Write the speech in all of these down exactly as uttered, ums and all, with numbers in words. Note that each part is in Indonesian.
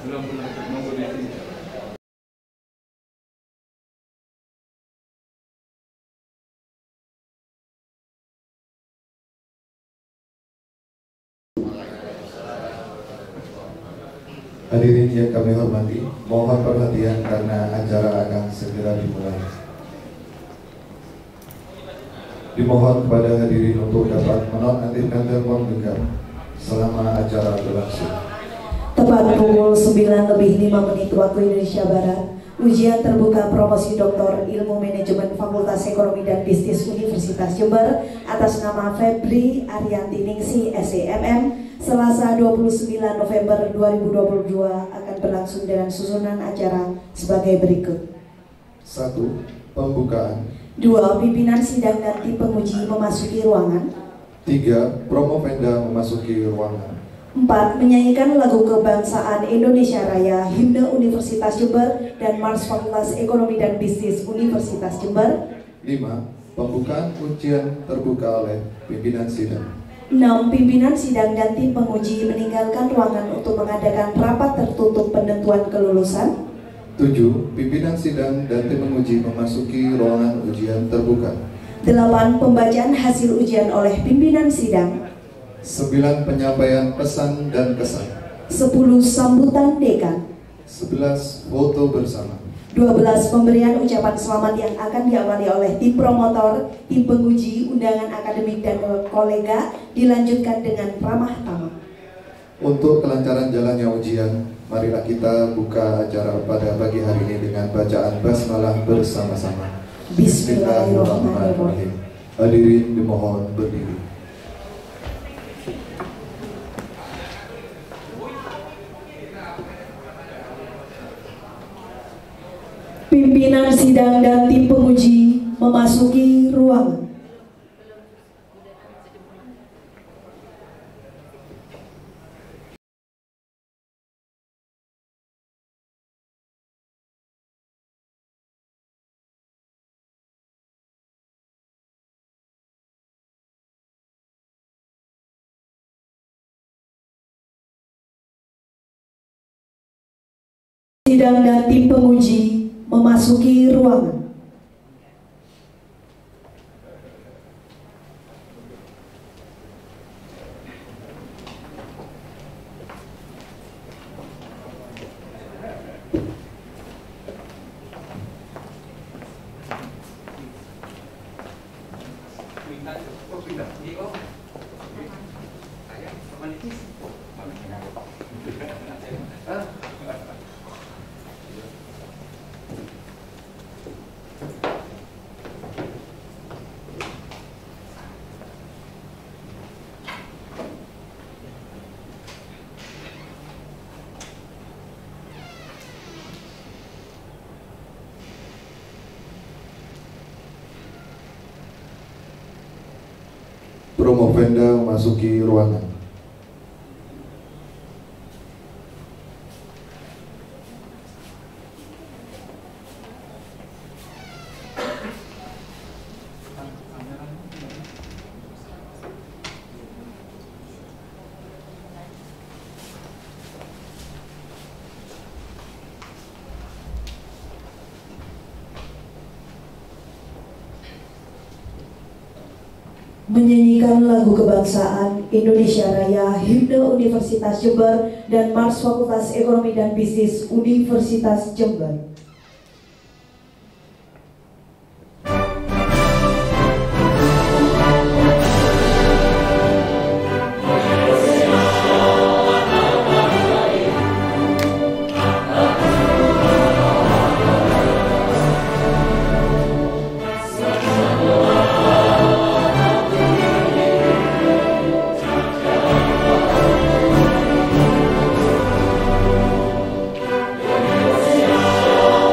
Hadirin yang kami hormati, mohon perhatian karena acara akan segera dimulai. Dimohon kepada hadirin untuk dapat menonaktifkan telepon genggam selama acara berlangsung. Tepat pukul sembilan lebih lima menit waktu Indonesia Barat, ujian terbuka promosi Doktor Ilmu Manajemen Fakultas Ekonomi dan Bisnis Universitas Jember atas nama Febri Arianti Ningsi S E M M Selasa dua puluh sembilan November dua ribu dua puluh dua akan berlangsung dengan susunan acara sebagai berikut. Satu. Pembukaan. Dua. Pimpinan sidang dan tim penguji memasuki ruangan. Tiga. Promovenda memasuki ruangan. Empat. Menyanyikan lagu kebangsaan Indonesia Raya, Himne Universitas Jember dan Mars Fakultas Ekonomi dan Bisnis Universitas Jember. Lima. Pembukaan ujian terbuka oleh pimpinan sidang. Enam. Pimpinan sidang dan tim penguji meninggalkan ruangan untuk mengadakan rapat tertutup penentuan kelulusan. Tujuh. Pimpinan sidang dan tim penguji memasuki ruangan ujian terbuka. Delapan. Pembacaan hasil ujian oleh pimpinan sidang. Sembilan. Penyampaian pesan dan kesan. Sepuluh. Sambutan dekan. Sebelas. Foto bersama. Dua belas. Pemberian ucapan selamat yang akan diawali oleh tim promotor, tim penguji, undangan akademik dan kolega, dilanjutkan dengan ramah tamah. Untuk kelancaran jalannya ujian, marilah kita buka acara pada pagi hari ini dengan bacaan basmalah bersama-sama. Bismillahirrahmanirrahim. Hadirin dimohon berdiri. Pimpinan sidang dan tim penguji memasuki ruangan. Sidang dan tim penguji memasuki ruangan. Promovenda memasuki ruangan. Menyanyikan lagu kebangsaan Indonesia Raya, Himne Universitas Jember dan Mars Fakultas Ekonomi dan Bisnis Universitas Jember. Oh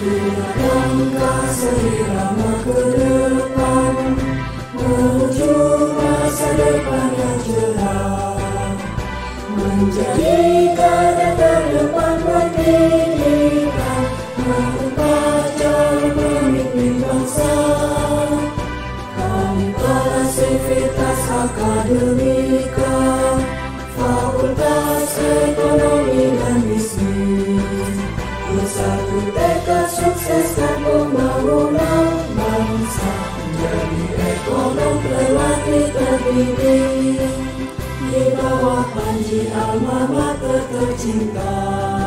langkah seirama ke depan menuju masa depan yang cerah, menjadi garda terdepan pendidikan, mengubah cara memimpin bangsa. Kami para sivitas akademika, Fakultas Ekonomi dan Bisnis, bersatu tekad sukseskan pembangunan bangsa, menjadi ekonom terlatih terbimbing di bawah panji alma mater tercinta,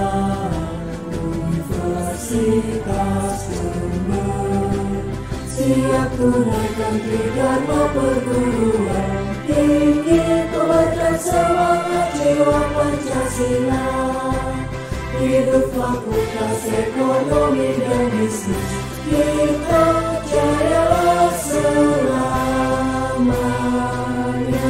Universitas Jember. Siap tunaikan tridharma perguruan tinggi, kuatkan semangat jiwa Pancasila. Hidup Fakultas Ekonomi dan Bisnis, kita jayalah selamanya.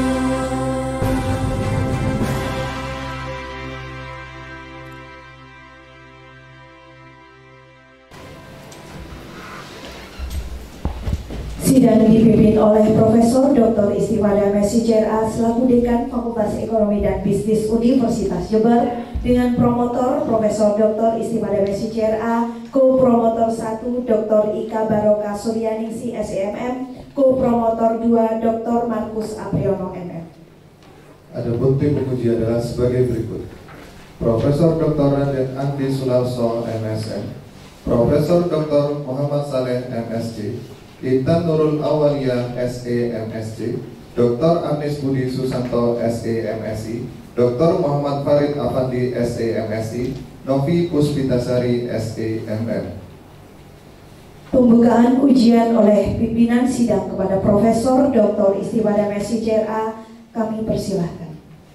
Sidang dipimpin oleh Profesor Doktor Istimada M Si C R A selaku Dekan Fakultas Ekonomi dan Bisnis Universitas Jember dengan promotor Profesor Doktor Istimada M Si C R A, Co-Promotor satu Doktor Ika Baroka Suryaningsi S E M M, Co-Promotor dua Doktor Markus Apriyono M M. Adapun tim penguji adalah sebagai berikut: Profesor Doktor Raden Andi Sulawso M S M, Profesor Doktor Muhammad Saleh M S C, Intan Nurul Awalia S E M S C, Doktor Agnes Budi Susanto S E M S I, Doktor Muhammad Farid Afandi S E M S I, Novi Puspitasari S E M M. Pembukaan ujian oleh pimpinan sidang kepada Profesor Doktor Istimada M Si C R A, kami persilahkan.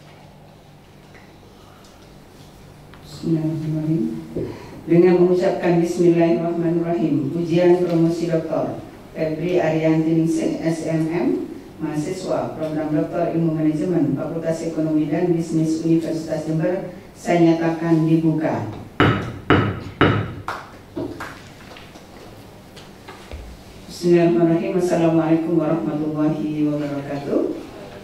Bismillahirrahmanirrahim. Dengan mengucapkan Bismillahirrahmanirrahim, ujian promosi doktor Febri Arianti Ningsih S M M, mahasiswa program Doktor Ilmu Manajemen Fakultas Ekonomi dan Bisnis Universitas Jember, saya nyatakan dibuka. Bismillahirrahmanirrahim. Assalamualaikum warahmatullahi wabarakatuh.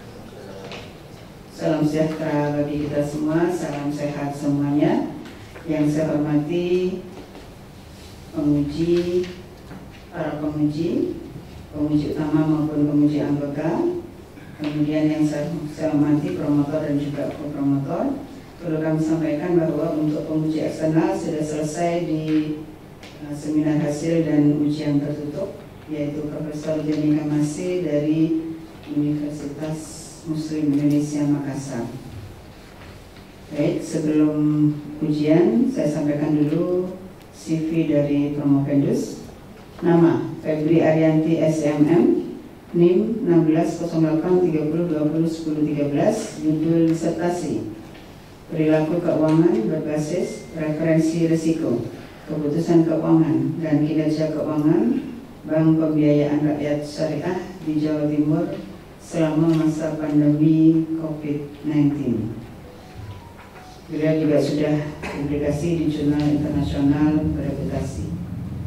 Salam sejahtera bagi kita semua, salam sehat semuanya. Yang saya hormati penguji, para penguji, penguji utama maupun penguji anggota, kemudian yang saya, saya hormati promotor dan juga co-promotor. Perlu kami sampaikan bahwa untuk penguji eksternal sudah selesai di uh, seminar hasil dan ujian tertutup, yaitu Profesor Jeni Kamasi dari Universitas Muslim Indonesia Makassar. Baik, sebelum ujian saya sampaikan dulu C V dari Promovendus. Nama Febri Arianti S M M, N I M enam belas nol delapan tiga nol dua nol sepuluh tiga belas, judul disertasi perilaku keuangan berbasis referensi risiko, keputusan keuangan dan kinerja keuangan Bank Pembiayaan Rakyat Syariah di Jawa Timur selama masa pandemi COVID sembilan belas. Beliau juga sudah publikasi di jurnal internasional bereputasi.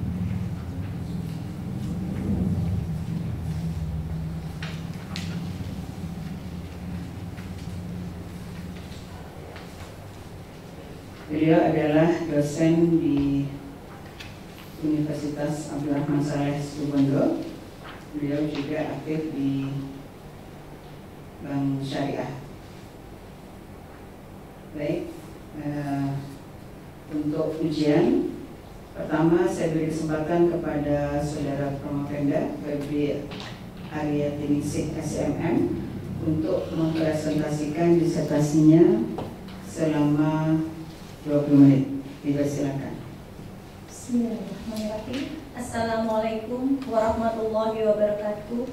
Beliau adalah dosen di Universitas Abdurrahman Saleh Situbondo. Beliau juga aktif di Bank Syariah. Baik, uh, untuk ujian pertama saya beri kesempatan kepada saudara Promovenda Febri Arianti Ningsih S M M untuk mempresentasikan disertasinya selama dua puluh menit. Dipersilakan. Bismillahirrahmanirrahim. Assalamualaikum warahmatullahi wabarakatuh.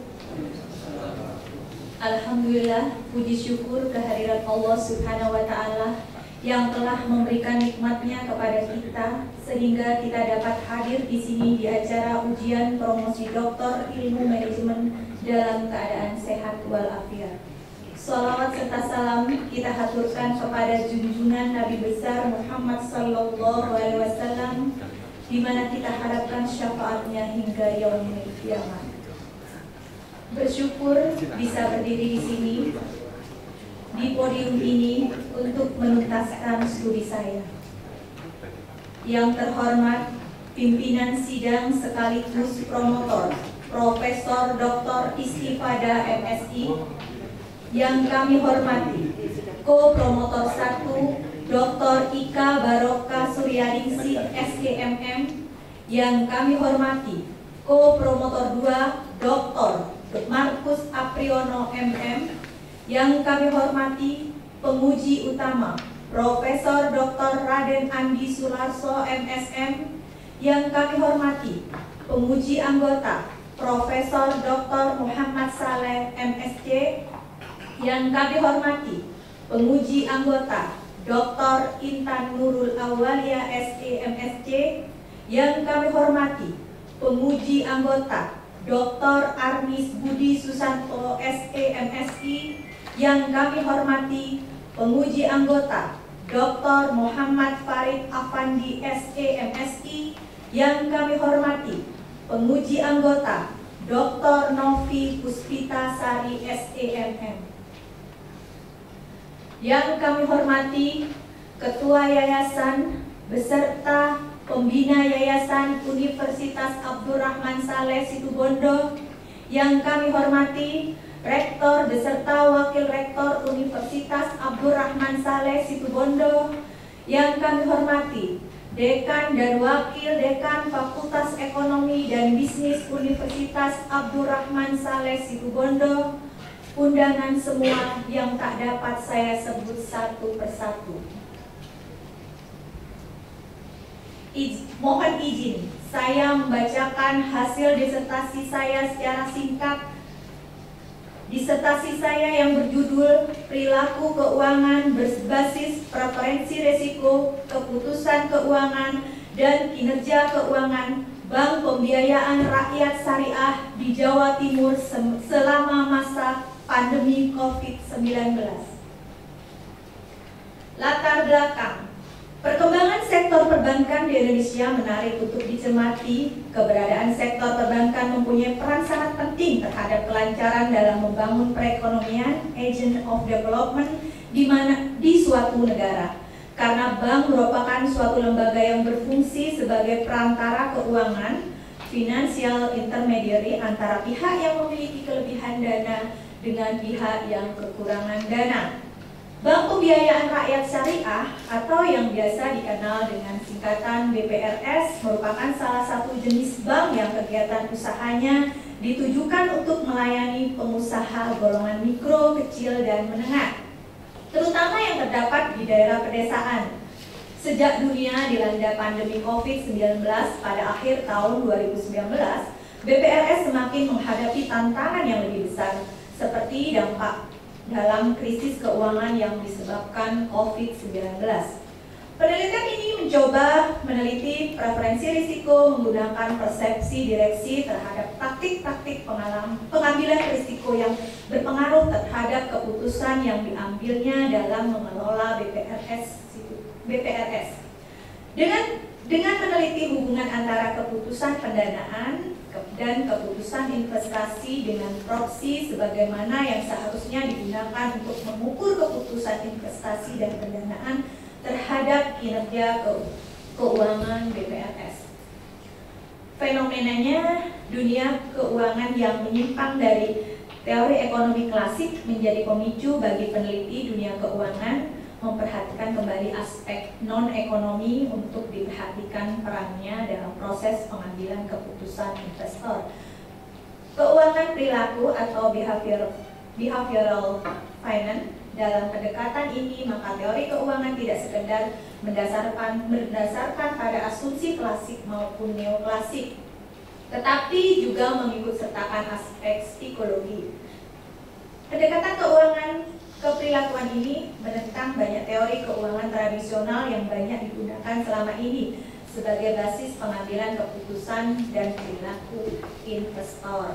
Alhamdulillah, puji syukur kehadirat Allah Subhanahu wa Ta'ala yang telah memberikan nikmatnya kepada kita sehingga kita dapat hadir di sini di acara ujian promosi Doktor Ilmu Manajemen dalam keadaan sehat walafiat. Salawat serta salam kita haturkan kepada junjungan Nabi besar Muhammad Sallallahu Alaihi Wasallam di mana kita harapkan syafaatnya hingga yaumil kiamat. Bersyukur bisa berdiri di sini, di podium ini untuk menuntaskan studi saya. Yang terhormat pimpinan sidang sekaligus promotor Profesor Doktor Istifadah M Si, yang kami hormati ko-promotor satu Doktor Ika Baroka Suryaningsih S K M M, yang kami hormati ko-promotor dua Doktor Markus Apriyono M M, yang kami hormati penguji utama Profesor Doktor Raden Andi Sularso M M, yang kami hormati penguji anggota Profesor Doktor Muhammad Saleh M C, yang kami hormati penguji anggota Doktor Intan Nurul Awalia S M C, yang kami hormati penguji anggota Doktor Armis Budi Susanto S M Si, yang kami hormati penguji anggota Doktor Muhammad Farid Afandi S M Si, yang kami hormati penguji anggota Doktor Novi Puspita Sari S M M, yang kami hormati Ketua Yayasan beserta Pembina Yayasan Universitas Abdurrahman Saleh Situbondo, yang kami hormati Rektor beserta Wakil Rektor Universitas Abdurrahman Saleh Situbondo, yang kami hormati Dekan dan Wakil Dekan Fakultas Ekonomi dan Bisnis Universitas Abdurrahman Saleh Situbondo, undangan semua yang tak dapat saya sebut satu persatu. Iz, mohon izin saya membacakan hasil disertasi saya secara singkat. Disertasi saya yang berjudul Perilaku Keuangan Berbasis Preferensi Risiko Keputusan Keuangan dan Kinerja Keuangan Bank Pembiayaan Rakyat Syariah di Jawa Timur selama masa pandemi COVID sembilan belas. Latar belakang. Perkembangan sektor perbankan di Indonesia menarik untuk dicermati. Keberadaan sektor perbankan mempunyai peran sangat penting terhadap kelancaran dalam membangun perekonomian, agent of development di mana di suatu negara. Karena bank merupakan suatu lembaga yang berfungsi sebagai perantara keuangan, financial intermediary antara pihak yang memiliki kelebihan dana dengan pihak yang kekurangan dana. Bank Pembiayaan Rakyat Syariah atau yang biasa dikenal dengan singkatan B P R S merupakan salah satu jenis bank yang kegiatan usahanya ditujukan untuk melayani pengusaha golongan mikro, kecil, dan menengah, terutama yang terdapat di daerah pedesaan. Sejak dunia dilanda pandemi COVID sembilan belas pada akhir tahun dua ribu sembilan belas, B P R S semakin menghadapi tantangan yang lebih besar seperti dampak dalam krisis keuangan yang disebabkan COVID sembilan belas. Penelitian ini mencoba meneliti preferensi risiko menggunakan persepsi direksi terhadap taktik-taktik pengambilan risiko yang berpengaruh terhadap keputusan yang diambilnya dalam mengelola B P R S. B P R S. Dengan dengan meneliti hubungan antara keputusan pendanaan dan keputusan investasi dengan proksi sebagaimana yang seharusnya digunakan untuk mengukur keputusan investasi dan pendanaan terhadap kinerja ke keuangan B P R S. Fenomenanya, dunia keuangan yang menyimpang dari teori ekonomi klasik menjadi pemicu bagi peneliti dunia keuangan memperhatikan kembali aspek non-ekonomi untuk diperhatikan perannya dalam proses pengambilan keputusan investor. Keuangan perilaku atau behavior, behavioral finance. Dalam pendekatan ini, maka teori keuangan tidak sekedar mendasarkan, berdasarkan pada asumsi klasik maupun neoklasik, tetapi juga mengikut sertakan aspek psikologi. Pendekatan keuangan keperilakuan ini menentang banyak teori keuangan tradisional yang banyak digunakan selama ini sebagai basis pengambilan keputusan dan perilaku investor.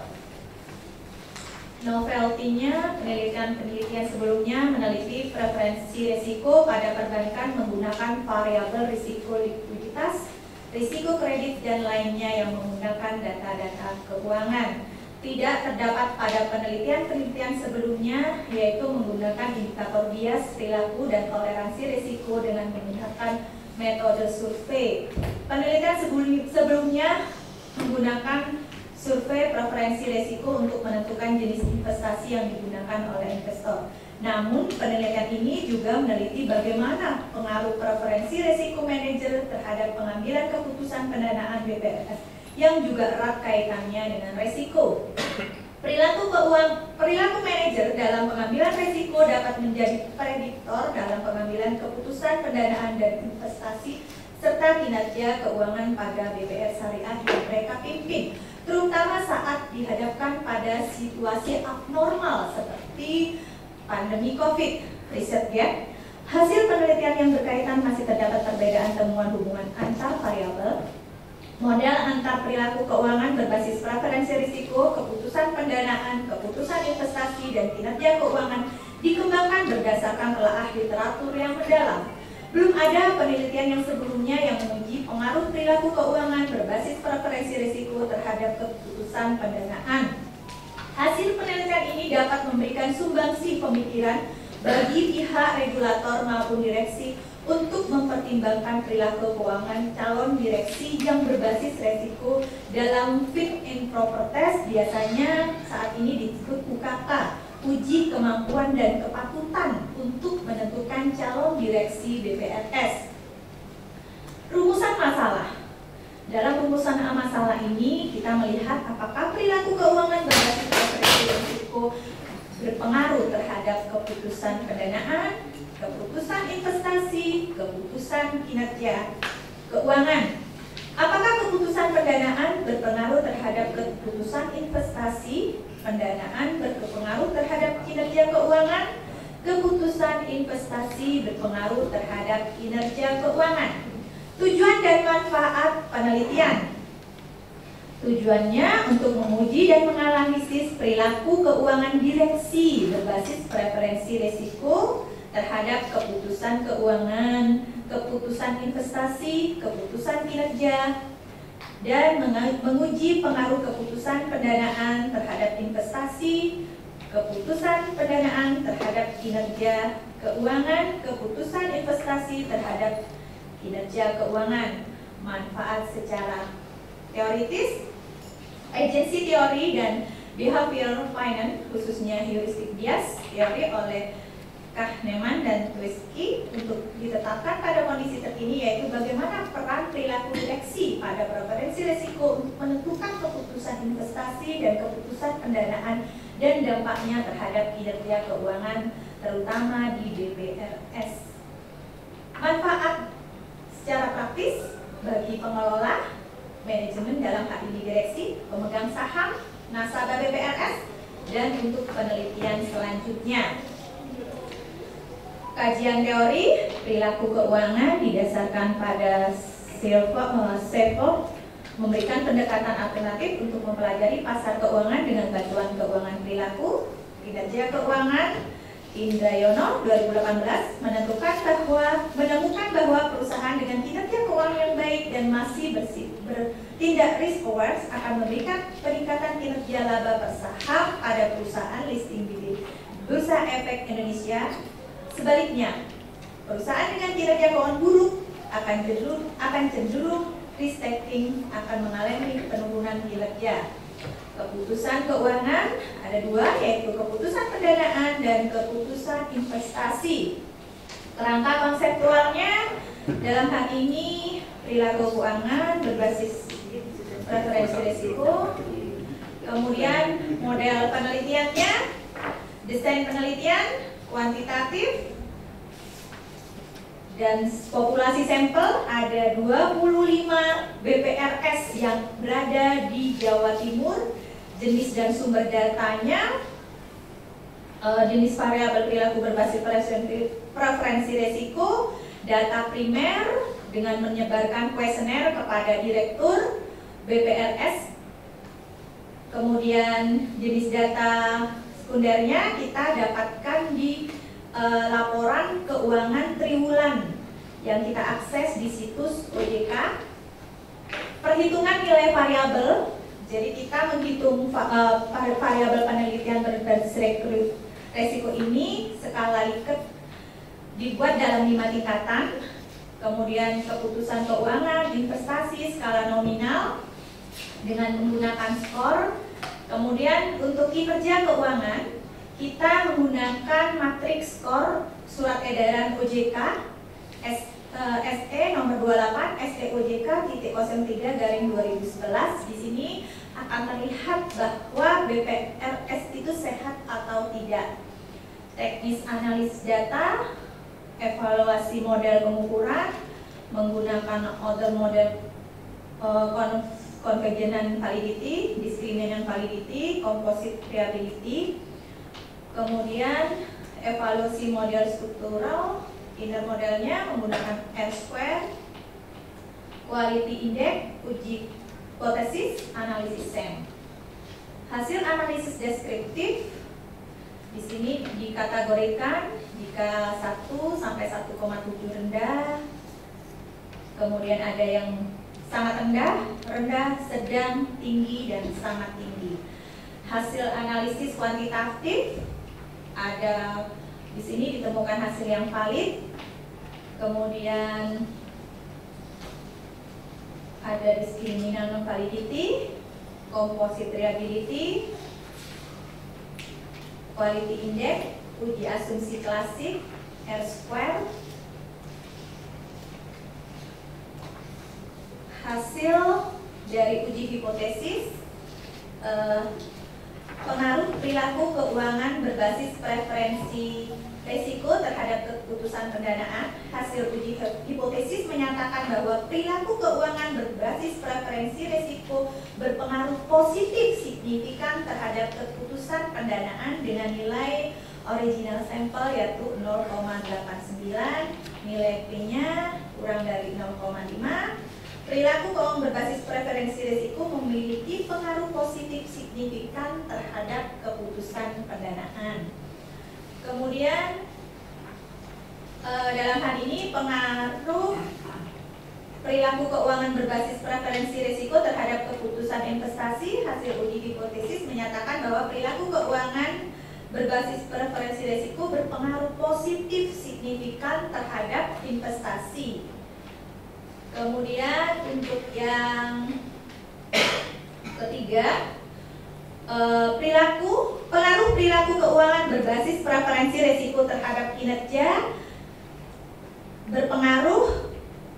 Novelty-nya, penelitian-penelitian sebelumnya meneliti preferensi risiko pada perbankan menggunakan variabel risiko likuiditas risiko kredit, dan lainnya yang menggunakan data-data keuangan. Tidak terdapat pada penelitian-penelitian sebelumnya, yaitu menggunakan indikator bias, perilaku, dan toleransi risiko dengan menggunakan metode survei. Penelitian sebelumnya menggunakan survei preferensi risiko untuk menentukan jenis investasi yang digunakan oleh investor. Namun, penelitian ini juga meneliti bagaimana pengaruh preferensi risiko manajer terhadap pengambilan keputusan pendanaan B P R S yang juga erat kaitannya dengan risiko. Perilaku keuangan, perilaku manajer dalam pengambilan risiko dapat menjadi prediktor dalam pengambilan keputusan pendanaan dan investasi serta kinerja keuangan pada B P R syariah yang mereka pimpin, terutama saat dihadapkan pada situasi abnormal seperti pandemi COVID. Riset Gap, hasil penelitian yang berkaitan masih terdapat perbedaan temuan hubungan antar variabel. Model antar perilaku keuangan berbasis preferensi risiko, keputusan pendanaan, keputusan investasi, dan kinerja keuangan dikembangkan berdasarkan telaah literatur yang mendalam. Belum ada penelitian yang sebelumnya yang menguji pengaruh perilaku keuangan berbasis preferensi risiko terhadap keputusan pendanaan. Hasil penelitian ini dapat memberikan sumbangsi pemikiran bagi pihak regulator maupun direksi untuk mempertimbangkan perilaku keuangan calon direksi yang berbasis resiko dalam fit and proper test, biasanya saat ini disebut U K K, uji kemampuan dan kepatutan untuk menentukan calon direksi B P R S. Rumusan masalah. Dalam rumusan masalah ini kita melihat apakah perilaku keuangan berbasis preferensi risiko berpengaruh terhadap keputusan pendanaan, keputusan investasi, keputusan kinerja keuangan. Apakah keputusan pendanaan berpengaruh terhadap keputusan investasi, pendanaan berpengaruh terhadap kinerja keuangan, keputusan investasi berpengaruh terhadap kinerja keuangan. Tujuan dan manfaat penelitian. Tujuannya untuk menguji dan menganalisis perilaku keuangan direksi berbasis preferensi risiko terhadap keputusan keuangan, keputusan investasi, keputusan kinerja, dan menguji pengaruh keputusan pendanaan terhadap investasi, keputusan pendanaan terhadap kinerja keuangan, keputusan investasi terhadap kinerja keuangan. Manfaat secara teoritis, agency teori dan behavioral finance, khususnya heuristic bias teori oleh Kahneman dan Tversky untuk ditetapkan pada kondisi terkini, yaitu bagaimana peran perilaku direksi pada preferensi risiko untuk menentukan keputusan investasi dan keputusan pendanaan dan dampaknya terhadap kinerja keuangan terutama di B P R S. Manfaat secara praktis bagi pengelola, manajemen dalam hal ini direksi, pemegang saham, nasabah B P R S, dan untuk penelitian selanjutnya. Kajian teori perilaku keuangan didasarkan pada Seifert memberikan pendekatan alternatif untuk mempelajari pasar keuangan dengan bantuan keuangan perilaku, kinerja keuangan. Indrayono dua ribu delapan belas menentukan bahwa menemukan bahwa perusahaan dengan kinerja keuangan yang baik dan masih bersih, bertindak risk aware akan memberikan peningkatan kinerja laba per saham pada perusahaan listing di Bursa Efek Indonesia. Sebaliknya, perusahaan dengan kinerja keuangan buruk akan cenderung akan cenderung risk taking, akan mengalami penurunan kinerja. Keputusan keuangan ada dua, yaitu keputusan pendanaan dan keputusan investasi. Kerangka konseptualnya dalam hal ini perilaku keuangan berbasis preferensi risiko. Kemudian model penelitiannya, desain penelitian kuantitatif, dan populasi sampel ada dua puluh lima B P R S yang berada di Jawa Timur. Jenis dan sumber datanya, uh, jenis variabel perilaku berbasis preferensi risiko, data primer dengan menyebarkan kuesioner kepada direktur B P R S. Kemudian jenis data sekundernya kita dapatkan di uh, laporan keuangan triwulan yang kita akses di situs O J K. perhitungan nilai variabel. Jadi kita menghitung uh, variabel penelitian berbasis resiko ini skala Likert dibuat dalam lima tingkatan. Kemudian keputusan keuangan, investasi, skala nominal dengan menggunakan skor. Kemudian untuk kinerja keuangan kita menggunakan matriks skor surat edaran O J K S, uh, S E nomor dua puluh delapan S E O J K titik nol tiga garing dua ribu sebelas. Di sini akan terlihat bahwa B P R S itu sehat atau tidak. Teknis analisis data, evaluasi model pengukuran, menggunakan other model uh, convergent validity, discriminant validity, composite reliability. Kemudian evaluasi model struktural, inner modelnya menggunakan R square, quality index, uji hipotesis, analisis S E M. Hasil analisis deskriptif di sini dikategorikan jika satu sampai satu koma tujuh rendah, kemudian ada yang sangat rendah, rendah, sedang, tinggi, dan sangat tinggi. Hasil analisis kuantitatif ada di sini ditemukan hasil yang valid, kemudian ada discriminant non-validity, composite reliability, quality index, uji asumsi klasik, R square. Hasil dari uji hipotesis, eh, pengaruh perilaku keuangan berbasis preferensi risiko terhadap keputusan pendanaan. Hasil uji hipotesis menyatakan bahwa perilaku keuangan berbasis preferensi risiko berpengaruh positif signifikan terhadap keputusan pendanaan dengan nilai original sampel yaitu nol koma delapan sembilan, nilai P-nya kurang dari nol koma lima. Perilaku keuangan berbasis preferensi risiko memiliki pengaruh positif signifikan terhadap keputusan pendanaan. Kemudian eh, dalam hal ini pengaruh perilaku keuangan berbasis preferensi risiko terhadap keputusan investasi. Hasil uji hipotesis menyatakan bahwa perilaku keuangan berbasis preferensi risiko berpengaruh positif signifikan terhadap investasi. Kemudian untuk yang ketiga, eh, perilaku pengaruh perilaku keuangan berbasis preferensi risiko terhadap kinerja berpengaruh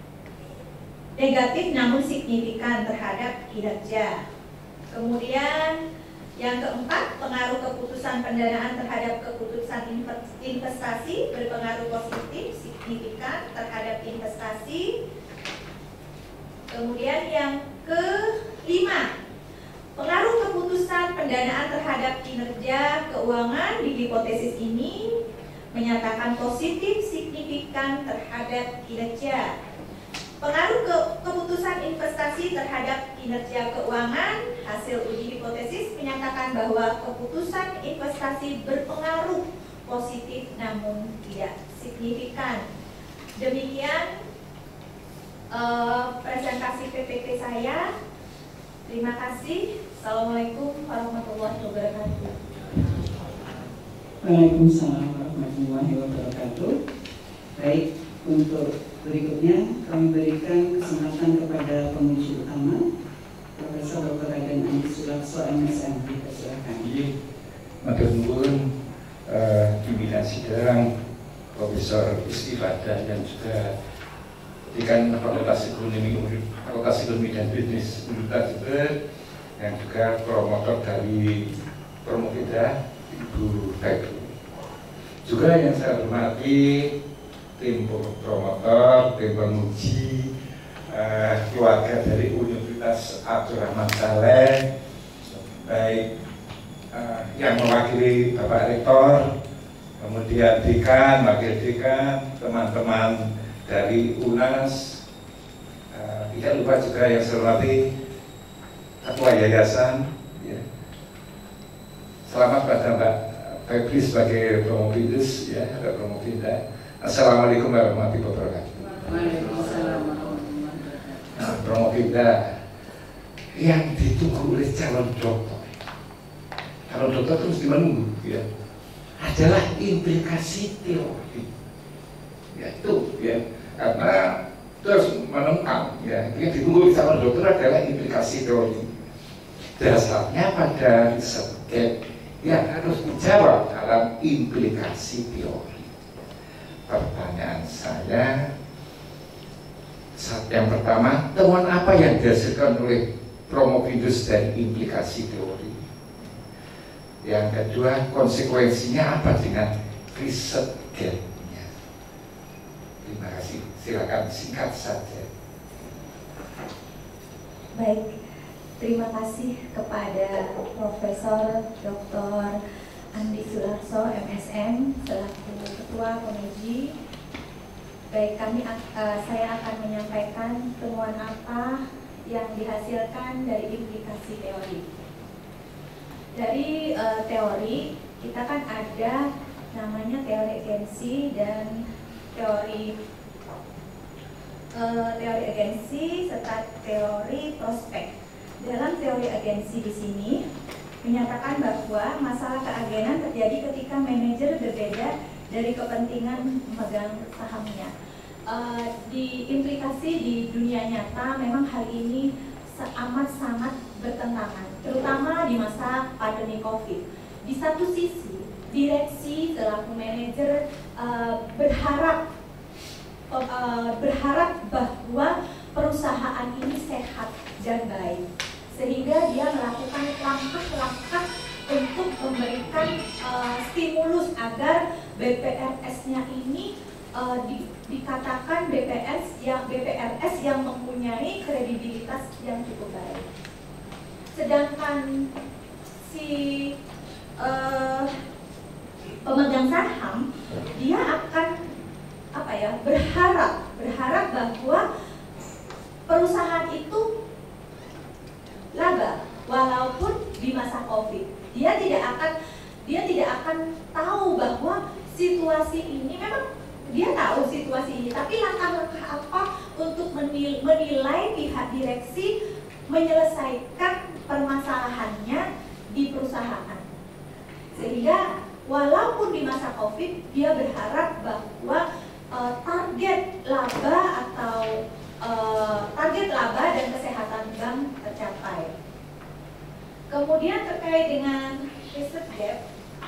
negatif namun signifikan terhadap kinerja. Kemudian yang keempat, pengaruh keputusan pendanaan terhadap keputusan investasi berpengaruh positif signifikan terhadap investasi. Kemudian yang kelima, pengaruh keputusan pendanaan terhadap kinerja keuangan di hipotesis ini menyatakan positif signifikan terhadap kinerja. Pengaruh ke keputusan investasi terhadap kinerja keuangan, hasil uji hipotesis menyatakan bahwa keputusan investasi berpengaruh positif namun tidak signifikan. Demikian Uh, presentasi P P T saya. Terima kasih. Assalamualaikum warahmatullahi wabarakatuh. Waalaikumsalam warahmatullahi wabarakatuh. Baik, untuk berikutnya kami berikan kesempatan kepada penguji utama Profesor Doktor Raden Andi Sulakso M S M. Silakan. Matur nuwun pimpinan sidang Profesor Istifadah dan juga Dekan Fakultas Ekonomi, Fakultas Ekonomi dan Bisnis Universitas Jember, yang juga promotor dari Promopida, Ibu Baik. Juga yang saya hormati tim promotor, tim penguji, eh, keluarga dari Universitas Abdurrahman Saleh, baik eh, yang mewakili Bapak Rektor, kemudian dekan, wakil dekan, teman-teman dari U N A S, uh, tidak lupa juga yang saya hormati Ketua Yayasan, ya. Selamat pada Mbak Febri sebagai Promopidus, ya, ada Promopida. Assalamualaikum warahmatullahi wabarakatuh. Waalaikumsalam warahmatullahi wabarakatuh. Nah, Promopida yang ditunggu oleh calon dokter, calon dokter itu mesti menunggu, ya, adalah implikasi teori, ya itu, ya, karena terus menemukan, ya, yang ditunggu oleh calon dokter adalah implikasi teori. Dasarnya pada riset gap yang harus dijawab dalam implikasi teori. Pertanyaan saya, yang pertama, temuan apa yang dihasilkan oleh Promovindus dari implikasi teori? Yang kedua, konsekuensinya apa dengan riset gap-nya? Terima kasih. Silakan singkat saja. Baik, terima kasih kepada Profesor Doktor Andi Sularso M S M selaku Ketua Komisi. Baik, kami uh, saya akan menyampaikan temuan apa yang dihasilkan dari implikasi teori. Dari uh, teori kita kan ada namanya teori agensi dan teori uh, teori agensi serta teori prospek. Dalam teori agensi di sini menyatakan bahwa masalah keagenan terjadi ketika manajer berbeda dari kepentingan memegang sahamnya. Uh, di implikasi di dunia nyata memang hal ini amat sangat bertentangan, terutama di masa pandemi COVID. Di satu sisi, direksi selaku manajer uh, berharap uh, berharap bahwa perusahaan ini sehat dan baik, sehingga dia melakukan langkah-langkah untuk memberikan uh, stimulus agar B P R S-nya ini uh, di, dikatakan B P S yang B P R S yang mempunyai kredibilitas yang cukup baik. Sedangkan si uh, pemegang saham dia akan apa ya berharap berharap bahwa perusahaan itu laba walaupun di masa COVID. Dia tidak akan dia tidak akan tahu bahwa situasi ini memang dia tahu situasi ini, tapi langkah-langkah apa untuk menil, menilai pihak direksi menyelesaikan permasalahannya di perusahaan. Sehingga walaupun di masa COVID dia berharap bahwa uh, target laba atau uh, target laba dan kesehatan bank tercapai. Kemudian terkait dengan riset gap,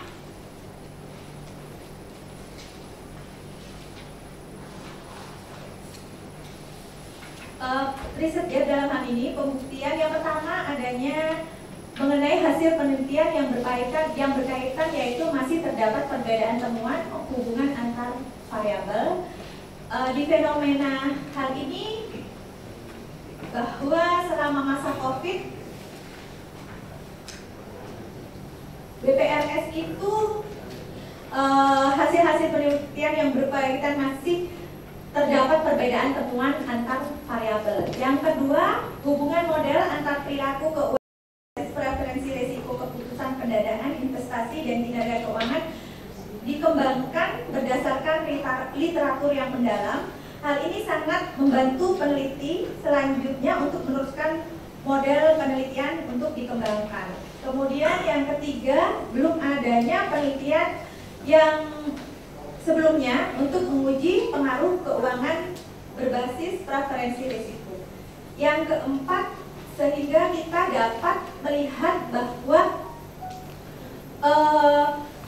uh, riset gap dalam hal ini pembuktian yang pertama adanya mengenai hasil penelitian yang berkaitan yang berkaitan yaitu masih terdapat perbedaan temuan hubungan antar variabel. Uh, di fenomena hal ini bahwa selama masa COVID B P R S itu hasil-hasil uh, penelitian yang berkaitan masih terdapat perbedaan temuan antar variabel. Yang kedua, hubungan model antar perilaku keuangan, preferensi risiko keputusan pendanaan, investasi dan kinerja keuangan dikembangkan berdasarkan literatur yang mendalam. Hal ini sangat membantu peneliti selanjutnya untuk meneruskan model penelitian untuk dikembangkan. Kemudian yang ketiga, belum adanya penelitian yang sebelumnya untuk menguji pengaruh keuangan berbasis preferensi risiko. Yang keempat, sehingga kita dapat melihat bahwa eh,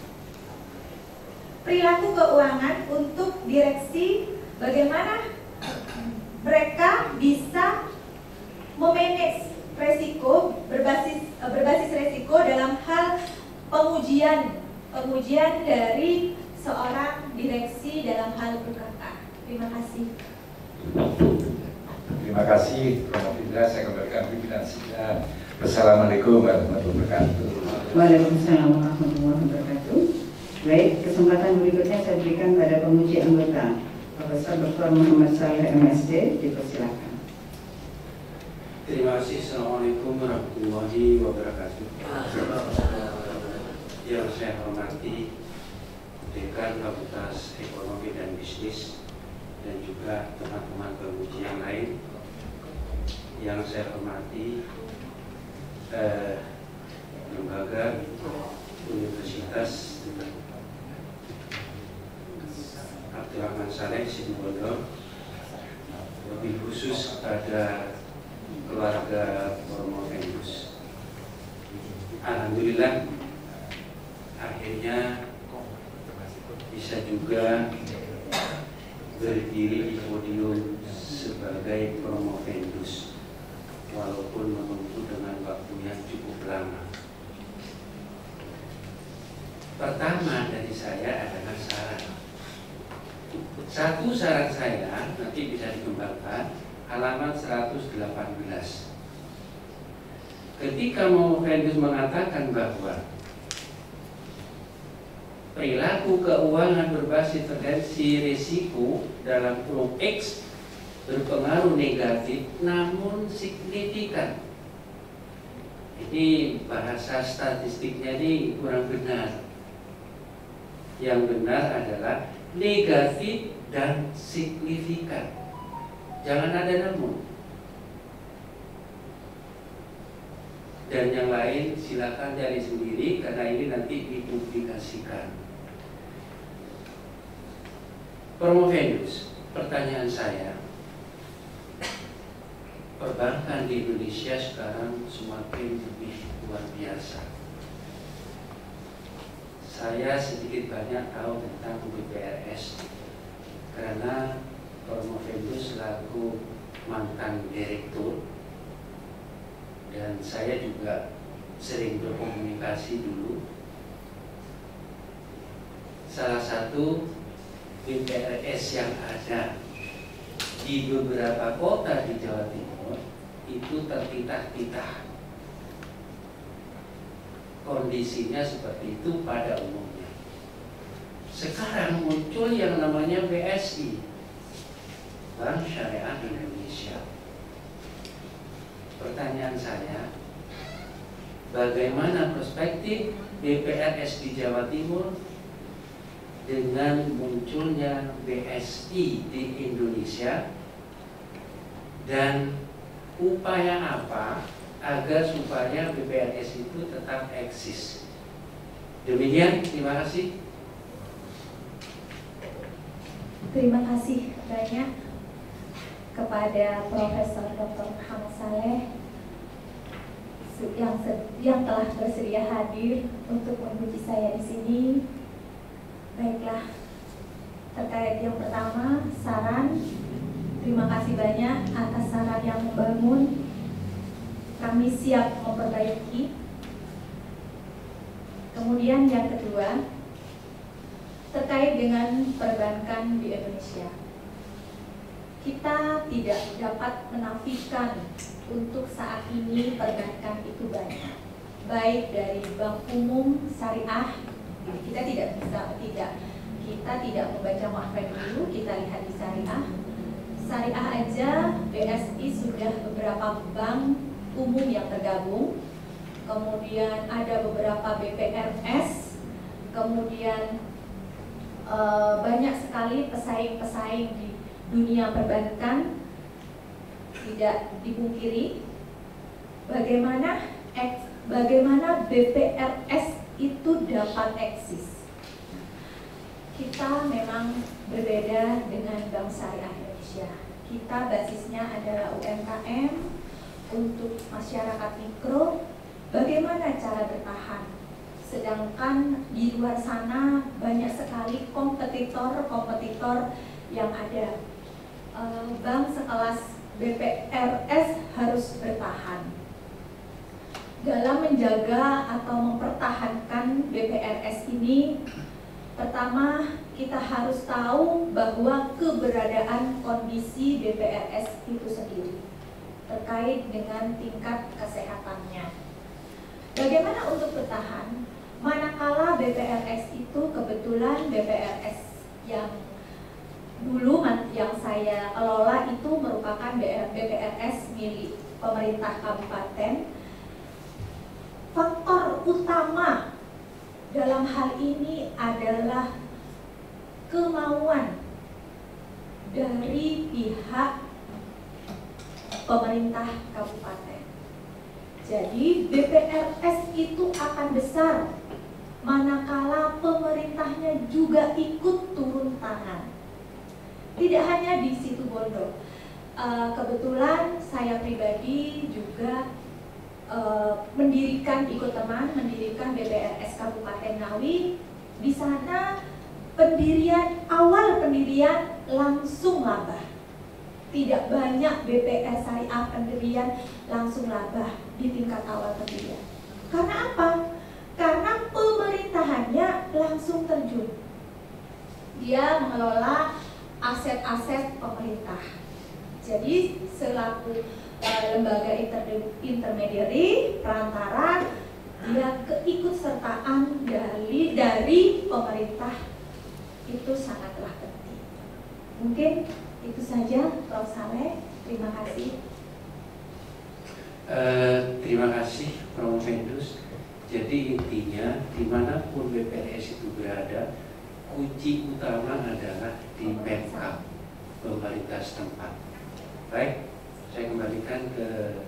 perilaku keuangan untuk direksi bagaimana mereka bisa memanage resiko berbasis berbasis resiko dalam hal pengujian pengujian dari seorang direksi dalam hal U K K. Terima kasih. Terima kasih, Promovindus. Saya kembalikan pimpinan sidang. Wassalamualaikum warahmatullahi wabarakatuh. Waalaikumsalam warahmatullahi wabarakatuh. Baik, kesempatan berikutnya saya berikan pada penguji anggota Profesor Doktor Muhammad Saleh M S D. Dipersilakan. Terima kasih. Assalamualaikum warahmatullahi wabarakatuh. Yang saya hormati Dekan Fakultas Ekonomi dan Bisnis dan juga teman-teman penguji yang lain. Yang saya hormati eh, lembaga Universitas Abdurrahman Saleh Situbondo, lebih khusus pada keluarga Promovendus. Alhamdulillah akhirnya bisa juga berdiri di podium sebagai Promovendus, walaupun menempuh dengan waktu yang cukup lama. Pertama dari saya adalah saran. Satu saran saya nanti bisa dikembangkan, halaman seratus delapan belas. Ketika Promovendus mengatakan bahwa perilaku keuangan berbasis tendensi risiko dalam pulau X berpengaruh negatif namun signifikan. Ini bahasa statistiknya ini kurang benar. Yang benar adalah negatif dan signifikan. Jangan ada namun. Dan yang lain silakan cari sendiri karena ini nanti dipublikasikan. Promovendus, pertanyaan saya, perbankan di Indonesia sekarang semakin lebih luar biasa. Saya sedikit banyak tahu tentang B P R S karena Promovendus selaku mantan direktur, dan saya juga sering berkomunikasi dulu. Salah satu B P R S yang ada di beberapa kota di Jawa Timur itu tertitah-titah. Kondisinya seperti itu pada umumnya. Sekarang muncul yang namanya B S I, Bank Syariah Indonesia. Pertanyaan saya, bagaimana perspektif B P R S di Jawa Timur dengan munculnya B S I di Indonesia, dan upaya apa agar supaya B P R S itu tetap eksis? Demikian, terima kasih. Terima kasih banyak kepada Profesor Doktor Muhammad Saleh yang yang telah bersedia hadir untuk menguji saya di sini. Baiklah, terkait yang pertama, saran. Terima kasih banyak atas saran yang membangun. Kami siap memperbaiki. Kemudian yang kedua, terkait dengan perbankan di Indonesia. Kita tidak dapat menafikan untuk saat ini perbankan itu banyak, baik dari bank umum, syariah. Kita tidak bisa tidak kita tidak membaca muahafid dulu, kita lihat di syariah. Syariah aja B S I sudah beberapa bank umum yang tergabung, kemudian ada beberapa B P R S, kemudian e, banyak sekali pesaing-pesaing di dunia perbankan. Tidak dipungkiri bagaimana eks, bagaimana B P R S itu dapat eksis. Kita memang berbeda dengan Bank Syariah Indonesia. Kita basisnya adalah U M K M untuk masyarakat mikro. Bagaimana cara bertahan? Sedangkan di luar sana banyak sekali kompetitor-kompetitor yang ada. Bank sekelas B P R S harus bertahan dalam menjaga atau mempertahankan B P R S ini. Pertama, kita harus tahu bahwa keberadaan kondisi B P R S itu sendiri terkait dengan tingkat kesehatannya. Bagaimana untuk bertahan? Manakala B P R S itu kebetulan B P R S yang dulu yang saya kelola itu merupakan B P R S milik pemerintah kabupaten. Faktor utama dalam hal ini adalah kemauan dari pihak pemerintah kabupaten. Jadi B P R S itu akan besar manakala pemerintahnya juga ikut turun tangan. Tidak hanya di situ Bondo. Uh, kebetulan saya pribadi juga uh, mendirikan ikut teman mendirikan B P R S Kabupaten Ngawi. Di sana pendirian awal pendirian langsung laba. Tidak banyak B P R syariah pendirian langsung laba di tingkat awal pendirian. Karena apa? Karena pemerintahannya langsung terjun. Dia mengelola aset-aset pemerintah. Jadi selaku uh, lembaga inter intermediary perantara, dia keikutsertaan dari dari pemerintah itu sangatlah penting. Mungkin itu saja, Prof Saleh. Terima kasih. Uh, terima kasih, Prof Fendus. Jadi intinya dimanapun B P R S itu berada, kunci utama adalah di Pemkab, pemerintah setempat. Baik, saya kembalikan ke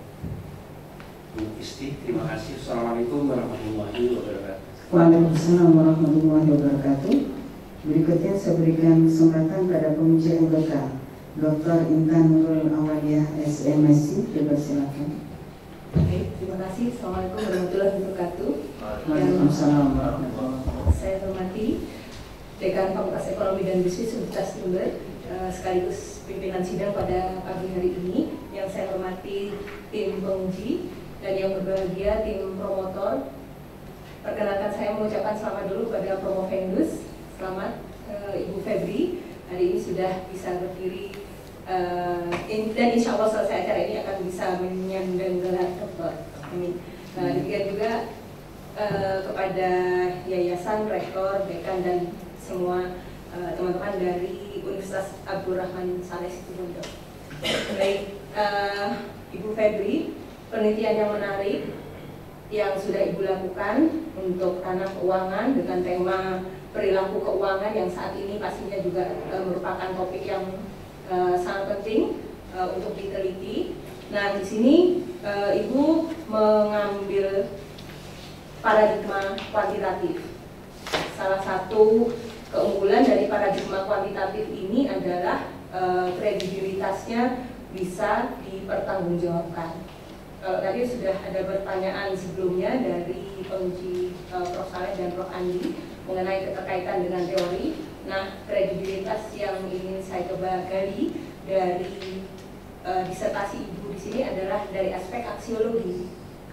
Bu Isti. Terima kasih. Assalamualaikum warahmatullahi wabarakatuh. Waalaikumsalam warahmatullahi wabarakatuh. Berikutnya saya berikan kesempatan pada penguji M B K, Doktor Intan Nurul Awaliyah S M S C. Dipersilakan. Baik, terima kasih. Assalamualaikum warahmatullahi wabarakatuh. Waalaikumsalam warahmatullahi wabarakatuh. Saya hormati Dekan Fakultas Ekonomi dan Bisnis Universitas Jember, sekaligus pimpinan sidang pada pagi hari ini. Yang saya hormati tim penguji dan yang berbahagia tim promotor. Perkenalkan saya mengucapkan selamat dulu pada Prof Fendus. Selamat uh, Ibu Febri, hari ini sudah bisa berdiri uh, in, dan insya Allah selesai acara ini akan bisa menyandang gelar doktor. Amin. Nah, demikian juga uh, kepada yayasan, rektor, dekan dan semua teman-teman uh, dari Universitas Abdul Rahman Saleh Situbondo. Baik, uh, Ibu Febri, penelitian yang menarik yang sudah Ibu lakukan untuk ranah keuangan dengan tema perilaku keuangan yang saat ini pastinya juga uh, merupakan topik yang uh, sangat penting uh, untuk diteliti. Nah, di sini uh, Ibu mengambil paradigma kuantitatif. Salah satu keunggulan dari paradigma kuantitatif ini adalah uh, kredibilitasnya bisa dipertanggungjawabkan. Kalau tadi sudah ada pertanyaan sebelumnya dari penguji uh, Prof Saleh dan Prof Andi mengenai keterkaitan dengan teori. Nah, kredibilitas yang ingin saya coba gali dari uh, disertasi Ibu di sini adalah dari aspek aksiologi,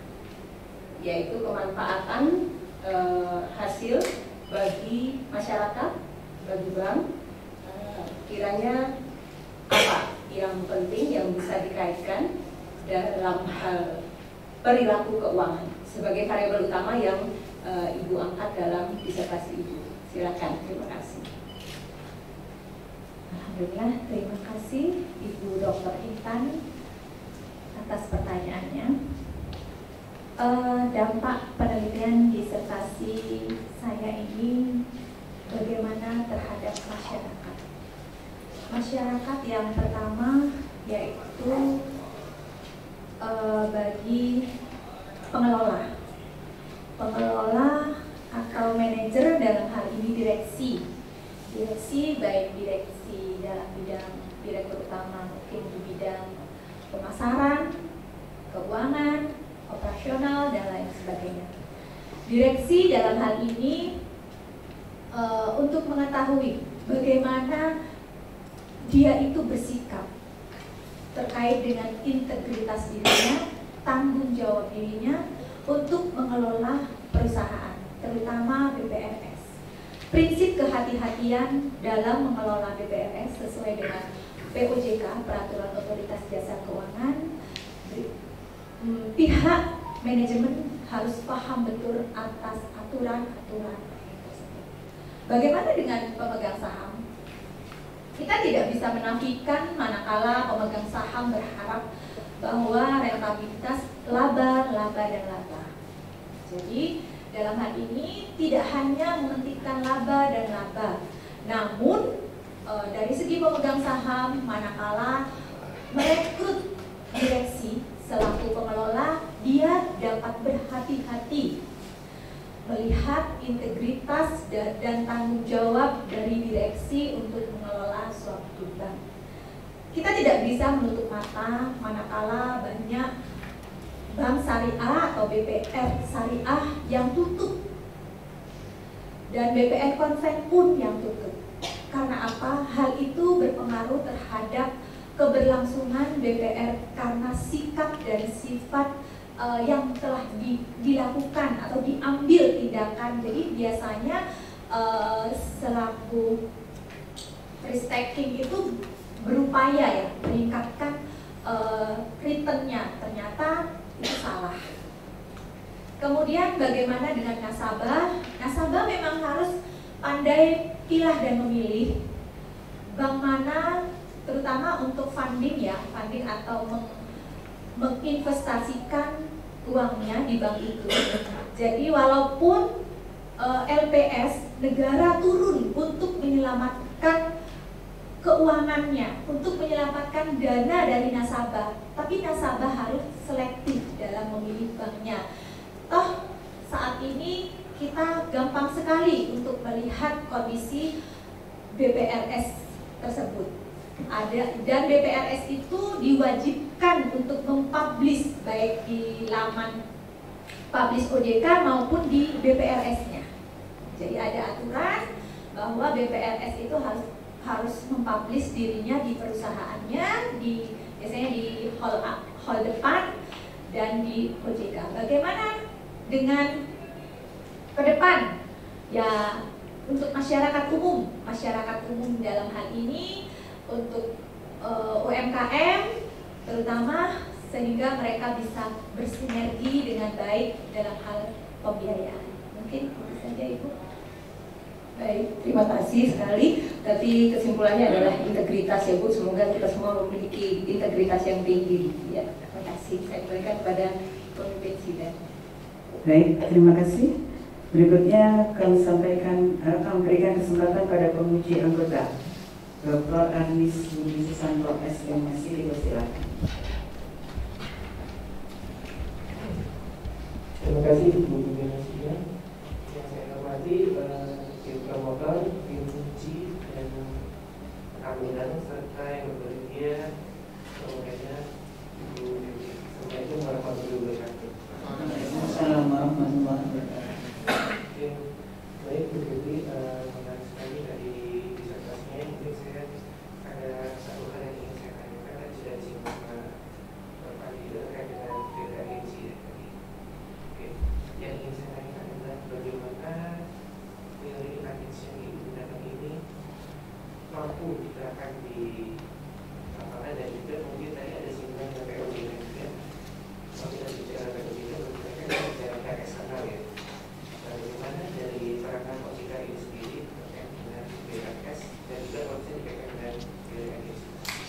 yaitu kemanfaatan uh, hasil bagi masyarakat, bagi bank. Uh, kiranya apa yang penting yang bisa dikaitkan dalam hal perilaku keuangan sebagai variabel utama yang uh, Ibu angkat dalam disertasi Ibu. Silakan, terima kasih. Alhamdulillah, terima kasih Ibu Doktor Intan atas pertanyaannya. Uh, dampak penelitian disertasi saya ini bagaimana terhadap masyarakat. Masyarakat yang pertama yaitu uh, bagi pengelola, pengelola atau manajer dalam hal ini direksi, direksi baik direksi dalam bidang direktur utama mungkin di bidang pemasaran, keuangan, operasional dan lain sebagainya. Direksi dalam hal ini uh, untuk mengetahui bagaimana dia itu bersikap terkait dengan integritas dirinya, tanggung jawab dirinya untuk mengelola perusahaan, terutama B P R S. Prinsip kehati-hatian dalam mengelola B P R S sesuai dengan P O J K, Peraturan Otoritas Jasa Keuangan. Pihak manajemen harus paham betul atas aturan-aturan tersebut. Bagaimana dengan pemegang saham? Kita tidak bisa menafikan manakala pemegang saham berharap bahwa rentabilitas laba, laba, dan laba. Jadi dalam hal ini tidak hanya menghentikan laba dan laba, namun e, dari segi pemegang saham manakala merekrut direksi selaku pengelola, dia dapat berhati-hati melihat integritas dan, dan tanggung jawab dari direksi untuk mengelola suatu bank. Kita tidak bisa menutup mata manakala banyak bank syariah atau B P R syariah yang tutup dan B P R konven pun yang tutup. Karena apa? Hal itu berpengaruh terhadap keberlangsungan B P R karena sikap dan sifat Uh, yang telah di, dilakukan atau diambil tindakan. Jadi biasanya uh, selaku risk taking itu berupaya ya meningkatkan uh, returnnya, ternyata itu salah. Kemudian bagaimana dengan nasabah? Nasabah memang harus pandai pilah dan memilih bank mana, terutama untuk funding ya, funding atau meng menginvestasikan uangnya di bank itu. Jadi walaupun e, L P S negara turun untuk menyelamatkan keuangannya, untuk menyelamatkan dana dari nasabah, tapi nasabah harus selektif dalam memilih banknya. Toh saat ini kita gampang sekali untuk melihat kondisi B P R S tersebut. Ada, dan B P R S itu diwajibkan untuk mempublish baik di laman publish O J K maupun di B P R S-nya. Jadi ada aturan bahwa B P R S itu harus harus mempublish dirinya di perusahaannya, di biasanya di hall hall depan dan di O J K. Bagaimana dengan ke depan? Ya untuk masyarakat umum, masyarakat umum dalam hal ini untuk uh, U M K M terutama, sehingga mereka bisa bersinergi dengan baik dalam hal pembiayaan. Mungkin itu saja Ibu. Baik, terima kasih sekali. Tapi kesimpulannya adalah integritas ya Bu. Semoga kita semua memiliki integritas yang tinggi. Ya, terima kasih. Saya berikan kepada pemimpin sidang. Baik, terima kasih. Berikutnya kami sampaikan, akan memberikan kesempatan pada penguji anggota. Doktor Arnis Budi Susanto S M Si, dipersilakan. Terima kasih Bu Pimpinan Sidang. Yang saya hormati tim promotor, tim uji dan pengambilan serta yang berbahagia semuanya Ibu Dewi. Assalamualaikum warahmatullahi wabarakatuh. Assalamualaikum warahmatullahi wabarakatuh. Baik Bu Dewi, menarik sekali dari disertasinya. Mungkin saya ada satu hal yang ingin saya tanyakan, tadi sudah disinggung Bapak Dida terkait dengan data agensi tadi. Oke, yang ingin saya tanyakan adalah bagaimana teori agensi yang digunakan ini mampu diterapkan di lapangan, dan juga mungkin tadi ada singgungan dengan P O J K juga. Kalau kita bicara P O J K, berarti kan bicara pihak eksternal ya. Bagaimana dari perangkat O J K ini sendiri terkait dengan B K S dan juga konsep dikaitkan dengan teori agensi.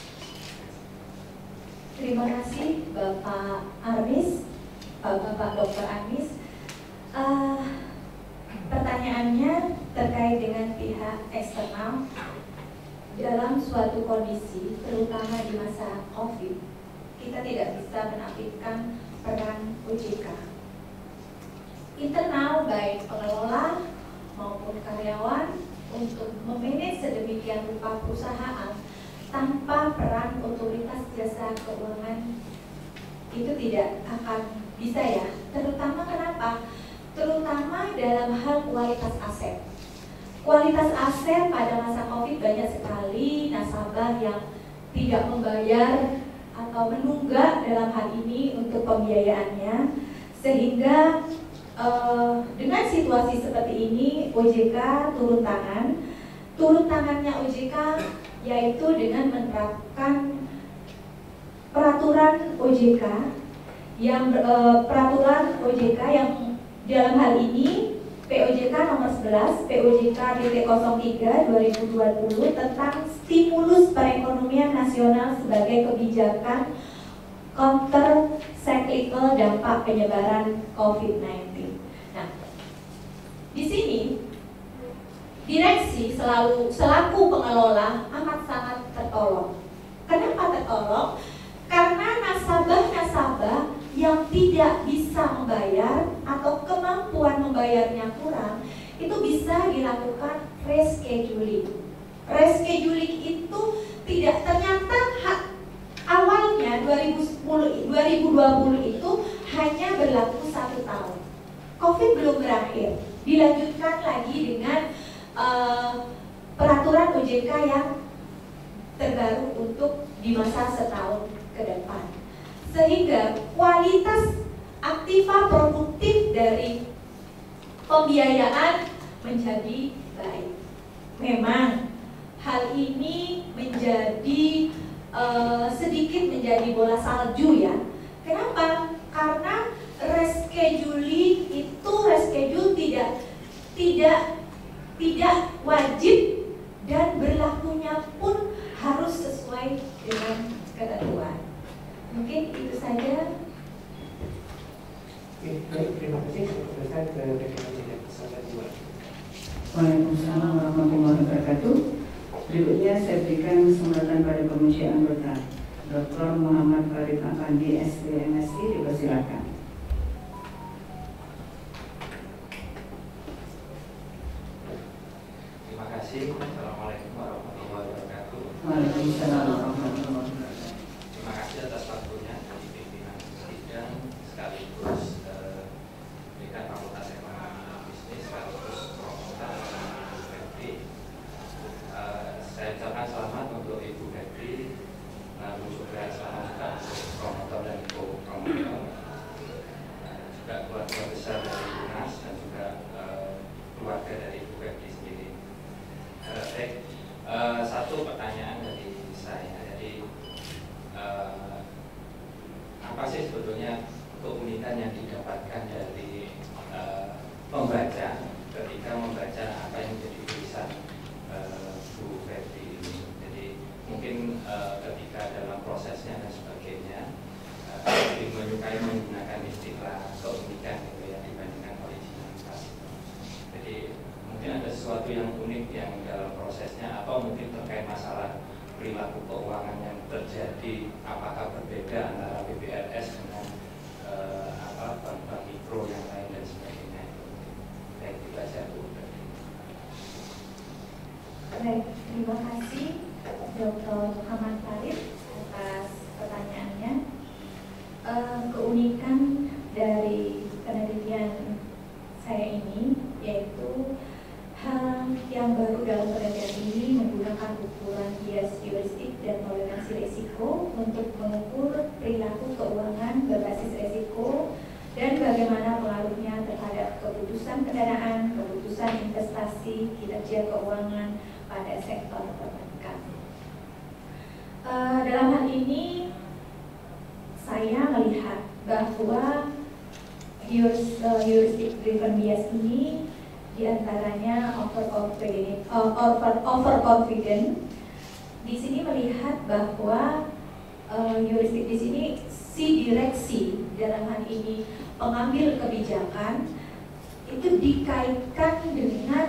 Terima kasih Bapak Arnis, Bapak Doktor Arnis. Uh, pertanyaannya terkait dengan pihak eksternal dalam suatu kondisi, terutama di masa COVID, kita tidak bisa menafikan peran O J K. Internal baik pengelola maupun karyawan untuk memanage sedemikian rupa perusahaan tanpa peran otoritas jasa keuangan itu tidak akan bisa ya. Terutama kenapa? Terutama dalam hal kualitas aset. Kualitas aset pada masa COVID banyak sekali nasabah yang tidak membayar atau menunggak dalam hal ini untuk pembiayaannya, sehingga Uh, dengan situasi seperti ini O J K turun tangan. Turun tangannya O J K yaitu dengan menerapkan peraturan O J K yang uh, peraturan O J K yang dalam hal ini P O J K nomor sebelas P O J K D T nol tiga dua ribu dua puluh tentang stimulus perekonomian nasional sebagai kebijakan counter cyclical dampak penyebaran COVID sembilan belas. Nah, di sini direksi selalu selaku pengelola amat sangat tertolong. Kenapa tertolong? Karena nasabah-nasabah yang tidak bisa bisa membayar atau kemampuan membayarnya kurang, itu bisa dilakukan rescheduling. Rescheduling itu tidak ternyata hak awalnya dua ribu sepuluh, dua ribu dua puluh itu hanya berlaku satu tahun. Covid belum berakhir, dilanjutkan lagi dengan uh, peraturan O J K yang terbaru untuk di masa setahun ke depan, sehingga kualitas aktiva produktif dari pembiayaan menjadi baik. Memang hal ini menjadi uh, sedikit menjadi bola salju ya. Kenapa? Karena rescheduling itu reschedule tidak tidak tidak wajib dan berlakunya pun harus sesuai dengan ketentuan. Mungkin itu saja. Terima kasih. Saya ke Dekan Sampai dua. Waalaikumsalam warahmatullahi wabarakatuh. Berikutnya saya berikan kesempatan pada pemuji anggota Doktor Muhammad Farid Afandi S D M S I, dipersilakan. Terima kasih. Assalamualaikum warahmatullahi wabarakatuh. Waalaikumsalam warahmatullahi wabarakatuh. Terima kasih atas waktunya dari pimpinan sidang sekaligus eh, Dekan Fakultas Ekonomi Bisnis sekaligus promotor Ibu Febri. Eh, saya ucapkan selamat untuk Ibu Febri, lalu juga selamat juga untuk promotor dan co-promotor, eh, juga keluarga besar dari UNAS dan juga eh, keluarga dari Ibu Febri sendiri. Eh, baik, eh, satu pertanyaan dari saya. Jadi Uh, apa sih sebetulnya keunikan yang didapatkan dari uh, pembaca ketika membaca apa yang menjadi tulisan uh, Bu Febri ini? Jadi mungkin uh, ketika dalam prosesnya dan sebagainya uh, lebih menyukai menggunakan istilah keunikan gitu ya dibandingkan originalitas. Jadi mungkin ada sesuatu yang unik yang dalam prosesnya atau mungkin terkait masalah perilaku keuangan yang terjadi, apakah berbeda antara B B R S dengan eh, apa bank-bank mikro yang lain dan sebagainya. Baik, itu saja Bu. Baik, terima kasih Doktor Muhammad Farid atas pertanyaannya. Uh, keunikan dari penelitian saya ini yaitu hal yang baru dalam penelitian ini menggunakan ukuran bias heuristik dan toleransi risiko untuk mengukur perilaku keuangan berbasis risiko dan bagaimana pengaruhnya terhadap keputusan pendanaan, keputusan investasi, kinerja keuangan pada sektor perbankan. Uh, dalam hal ini saya melihat bahwa heuristic driven bias ini diantaranya overconfident, over, overconfident. Di sini melihat bahwa uh, heuristik di sini si direksi dalam hal ini pengambil kebijakan itu dikaitkan dengan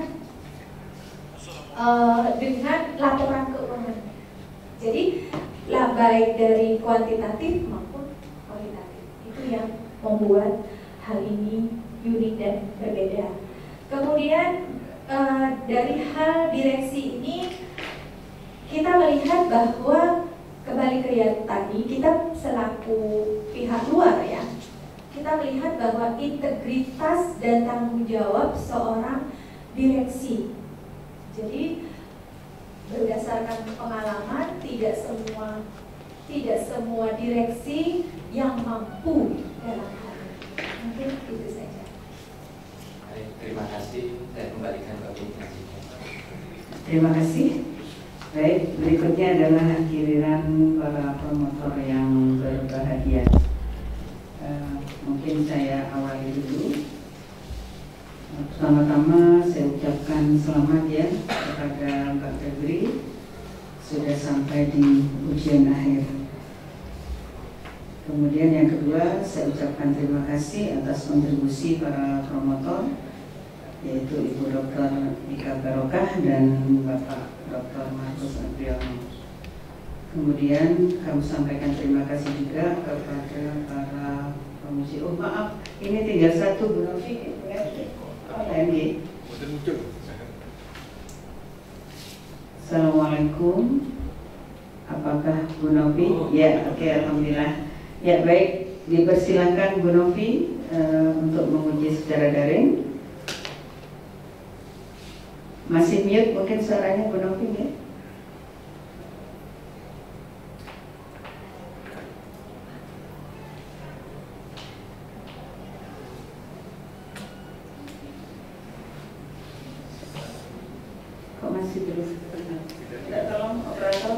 uh, dengan laporan keuangan. Jadi lah baik dari kuantitatif maupun kualitatif itu yang membuat hal ini unik dan berbeda. Kemudian uh, dari hal direksi ini kita melihat bahwa kembali ke yang tadi kita selaku pihak luar ya, kita melihat bahwa integritas dan tanggung jawab seorang direksi. Jadi berdasarkan pengalaman tidak semua tidak semua direksi yang mampu dalam hal ini. Mungkin itu saja. Terima kasih, saya kembalikan ke pimpinan. Terima kasih. Baik, berikutnya adalah giliran para promotor yang berbahagia. Uh, mungkin saya awali dulu. Pertama-tama saya ucapkan selamat ya kepada Mbak Febri sudah sampai di ujian akhir. Kemudian yang kedua saya ucapkan terima kasih atas kontribusi para promotor, yaitu Ibu Doktor Ika Barokah dan Bapak Doktor Markus Adriano. Kemudian kami sampaikan terima kasih juga kepada para Pemuji, oh maaf, ini tinggal satu Bu Novi. Oh, lagi. Assalamualaikum. Apakah Bu Novi? Ya, oke, alhamdulillah. Ya baik, dipersilakan Bu Novi uh, untuk menguji secara daring. Masih mute mungkin suaranya Bu Novi ya? Kok masih terus? Tidak, tolong operator.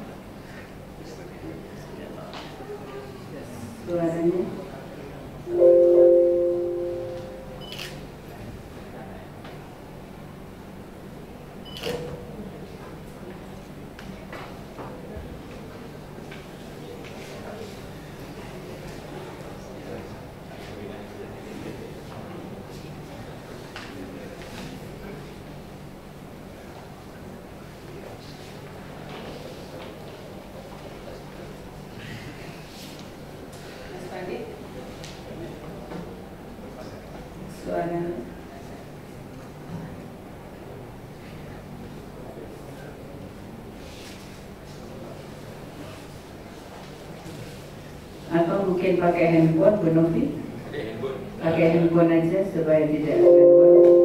Suaranya. Suara atau mungkin pakai handphone Bu Novi? Pakai handphone aja supaya tidak gangguan.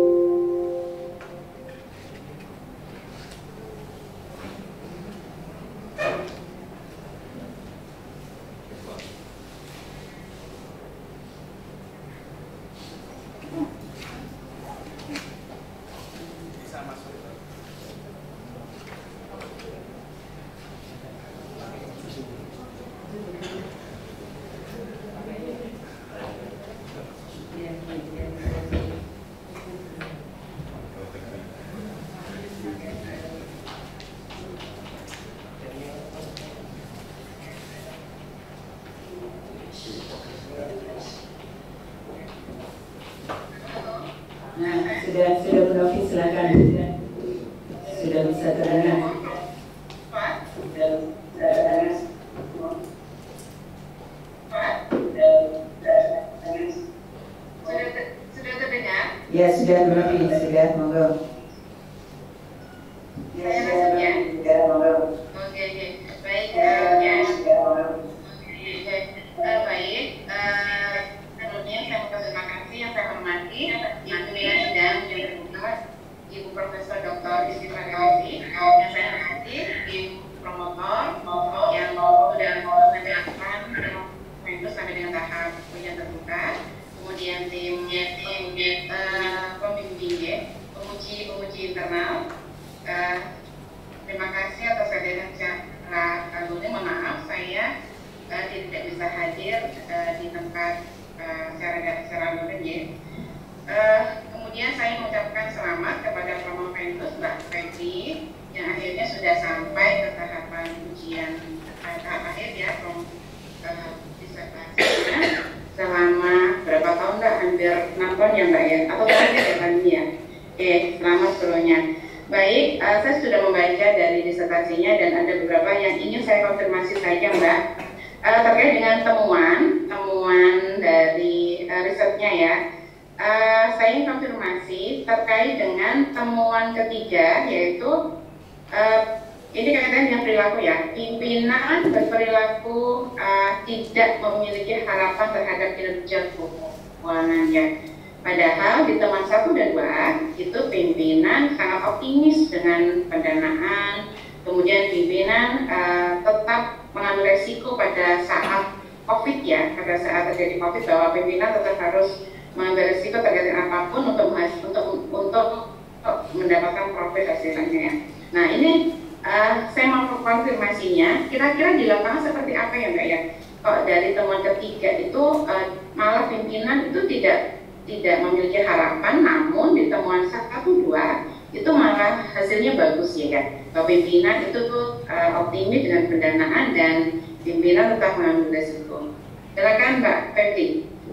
Nah, sudah sudah Bu Novi, silakan. Sudah bisa terdengar. Sudah terdengar. Sudah terdengar? Ya sudah Bu Novi, sudah, monggo. Ya, sudah, sudah, monggo. Oke, oke. Baik, uh, ya. Uh, baik, uh, sebelumnya saya mau berterima kasih yang saya hormati yang mulia dan yang terbuka Ibu Profesor Doktor Istighfar Ghazali, yang saya hormati tim promotor yang sudah menjalankan itu sampai dengan tahap ujian terbuka, kemudian tim tim uh, pembimbing ya, penguji penguji internal. Uh, terima kasih atas kehadiran secara alumni. Mohon maaf saya uh, tidak bisa hadir uh, di tempat uh, secara secara alumni ya. Uh, kemudian saya mengucapkan selamat kepada promoventus Mbak Febri yang akhirnya sudah sampai ke tahapan ujian uh, tahap akhir ya, prom uh, disertasinya selama berapa tahun Mbak? Hampir enam tahun ya Mbak ya? Atau terakhir ya kan ya? Oke, selamat seluruhnya. Baik, uh, saya sudah membaca dari disertasinya dan ada beberapa yang ingin saya konfirmasi saja Mbak uh, terkait dengan temuan temuan dari uh, risetnya ya. Uh, saya ingin konfirmasi terkait dengan temuan ketiga, yaitu uh, ini kaitan dengan perilaku ya, pimpinan berperilaku uh, tidak memiliki harapan terhadap kinerja keuangannya. Padahal di temuan satu dan dua itu pimpinan sangat optimis dengan pendanaan, kemudian pimpinan uh, tetap mengambil resiko pada saat COVID ya, pada saat terjadi COVID bahwa pimpinan tetap harus mengambil risiko terkait apapun untuk untuk untuk mendapatkan profit hasilnya ya. Nah ini uh, saya mau konfirmasinya, kira-kira di lapangan seperti apa ya Mbak ya? Kok dari temuan ketiga itu uh, malah pimpinan itu tidak tidak memiliki harapan, namun di temuan satu dua itu malah hasilnya bagus ya kan? Bahwa pimpinan itu tuh uh, optimis dengan pendanaan dan pimpinan tetap mengambil risiko. Silakan Mbak Febri.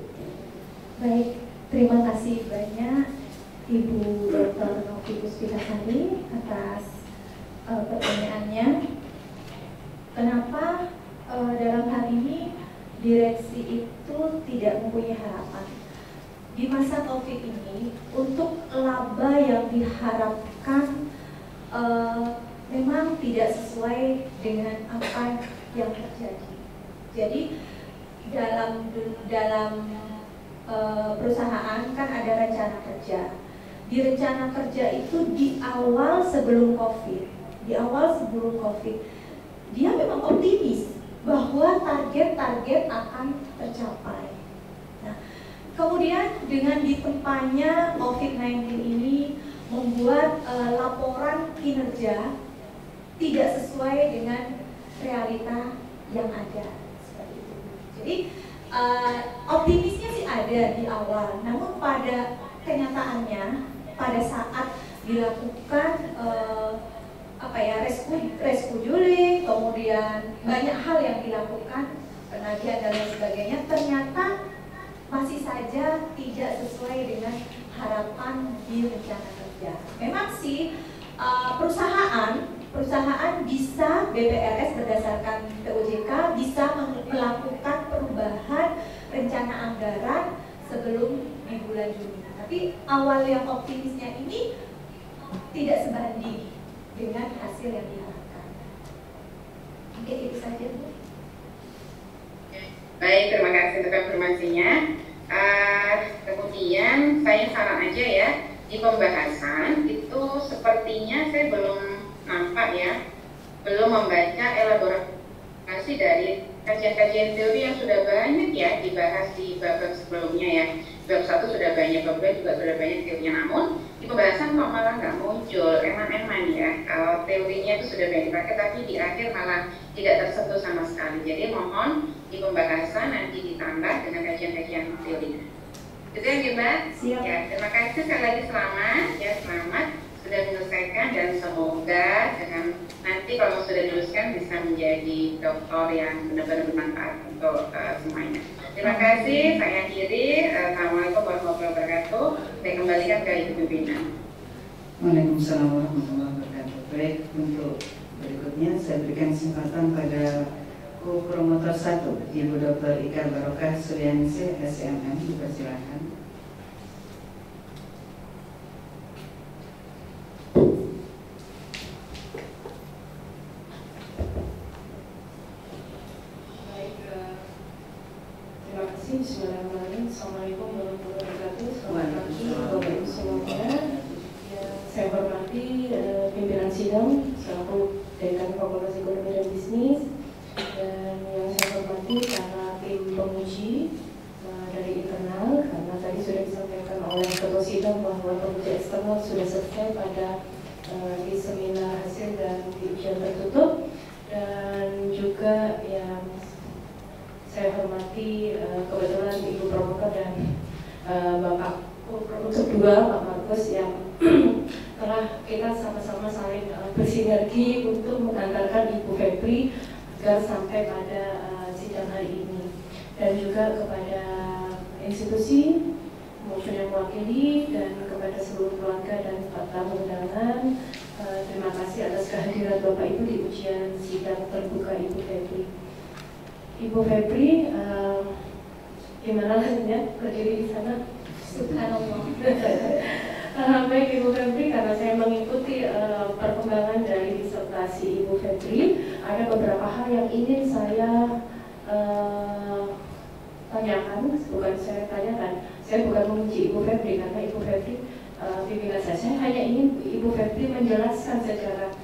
Baik, terima kasih banyak Ibu Doktor Novi Puspitasari atas uh, pertanyaannya. Kenapa uh, dalam hal ini direksi itu tidak mempunyai harapan. Di masa COVID ini, untuk laba yang diharapkan uh, memang tidak sesuai dengan apa yang terjadi. Jadi dalam dalam uh, perusahaan kan ada rencana kerja. Di rencana kerja itu di awal sebelum COVID, di awal sebelum COVID, dia memang optimis bahwa target-target akan tercapai. Nah, kemudian dengan ditempahnya COVID sembilan belas ini membuat uh, laporan kinerja tidak sesuai dengan realita yang ada. Seperti itu. Jadi uh, optimisnya sih ada di awal, namun pada kenyataannya pada saat dilakukan uh, apa ya rescheduling, kemudian banyak hal yang dilakukan, penagihan dan lain sebagainya, ternyata masih saja tidak sesuai dengan harapan di rencana kerja. Memang sih uh, perusahaan perusahaan bisa B P R S berdasarkan P O J K bisa melakukan perubahan rencana anggaran sebelum di bulan Juni. Tapi awal yang optimisnya ini tidak sebanding dengan hasil yang diharapkan. Oke, itu saja Bu. Baik, terima kasih untuk informasinya. Uh, kemudian saya saran aja ya, di pembahasan itu sepertinya saya belum nampak ya, belum membaca elaborasi dari kajian-kajian teori yang sudah banyak ya dibahas di bab sebelumnya ya. Bab satu sudah banyak, bab dua juga sudah banyak teorinya, namun di pembahasan kok malah nggak muncul, eman-eman ya. Kalau teorinya itu sudah banyak dipakai, tapi di akhir malah tidak tersentuh sama sekali. Jadi mohon di pembahasan nanti ditambah dengan kajian-kajian teorinya. Itu yang Mbak? Siap. Ya, terima kasih sekali lagi, selamat ya, selamat sudah menyelesaikan, dan semoga dengan nanti kalau sudah diluluskan bisa menjadi doktor yang benar-benar bermanfaat untuk uh, semuanya. Terima kasih, saya akhiri. Assalamualaikum warahmatullahi wabarakatuh. Saya kembalikan ke Ibu pimpinan. Waalaikumsalam warahmatullahi wabarakatuh. Baik, untuk berikutnya saya berikan kesempatan pada Co-Promotor satu, Ibu Doktor Ika Barokah Suryaningsih, S M M. Dipersilakan. Bismillahirrahmanirrahim. Assalamualaikum warahmatullahi wabarakatuh. Selamat pagi Bapak Ibu semuanya. Yang saya hormati uh, pimpinan sidang selaku Dekan Fakultas Ekonomi dan Bisnis, dan yang saya hormati para tim penguji uh, dari internal, karena tadi sudah disampaikan oleh ketua sidang bahwa penguji eksternal sudah selesai pada uh, di seminar hasil dan di ujian tertutup, dan juga yang saya hormati uh, kebetulan Ibu Promotor dan uh, Bapak Promotor dua, Pak Markus, yang telah kita sama-sama saling uh, bersinergi untuk mengantarkan Ibu Febri agar sampai pada uh, sidang hari ini, dan juga kepada institusi maupun yang mewakili dan kepada seluruh keluarga dan Pak tamu undangan. Uh, terima kasih atas kehadiran Bapak Ibu di ujian sidang terbuka Ibu Febri. Ibu Febri, uh, gimana rasanya berdiri di sana? Subhanallah. uh, baik Ibu Febri, karena saya mengikuti uh, perkembangan dari disertasi Ibu Febri, ada beberapa hal yang ingin saya uh, tanyakan, bukan saya tanyakan. Saya bukan memuji Ibu Febri, karena Ibu Febri uh, pimpinan saya. Saya hanya ingin Ibu Febri menjelaskan secara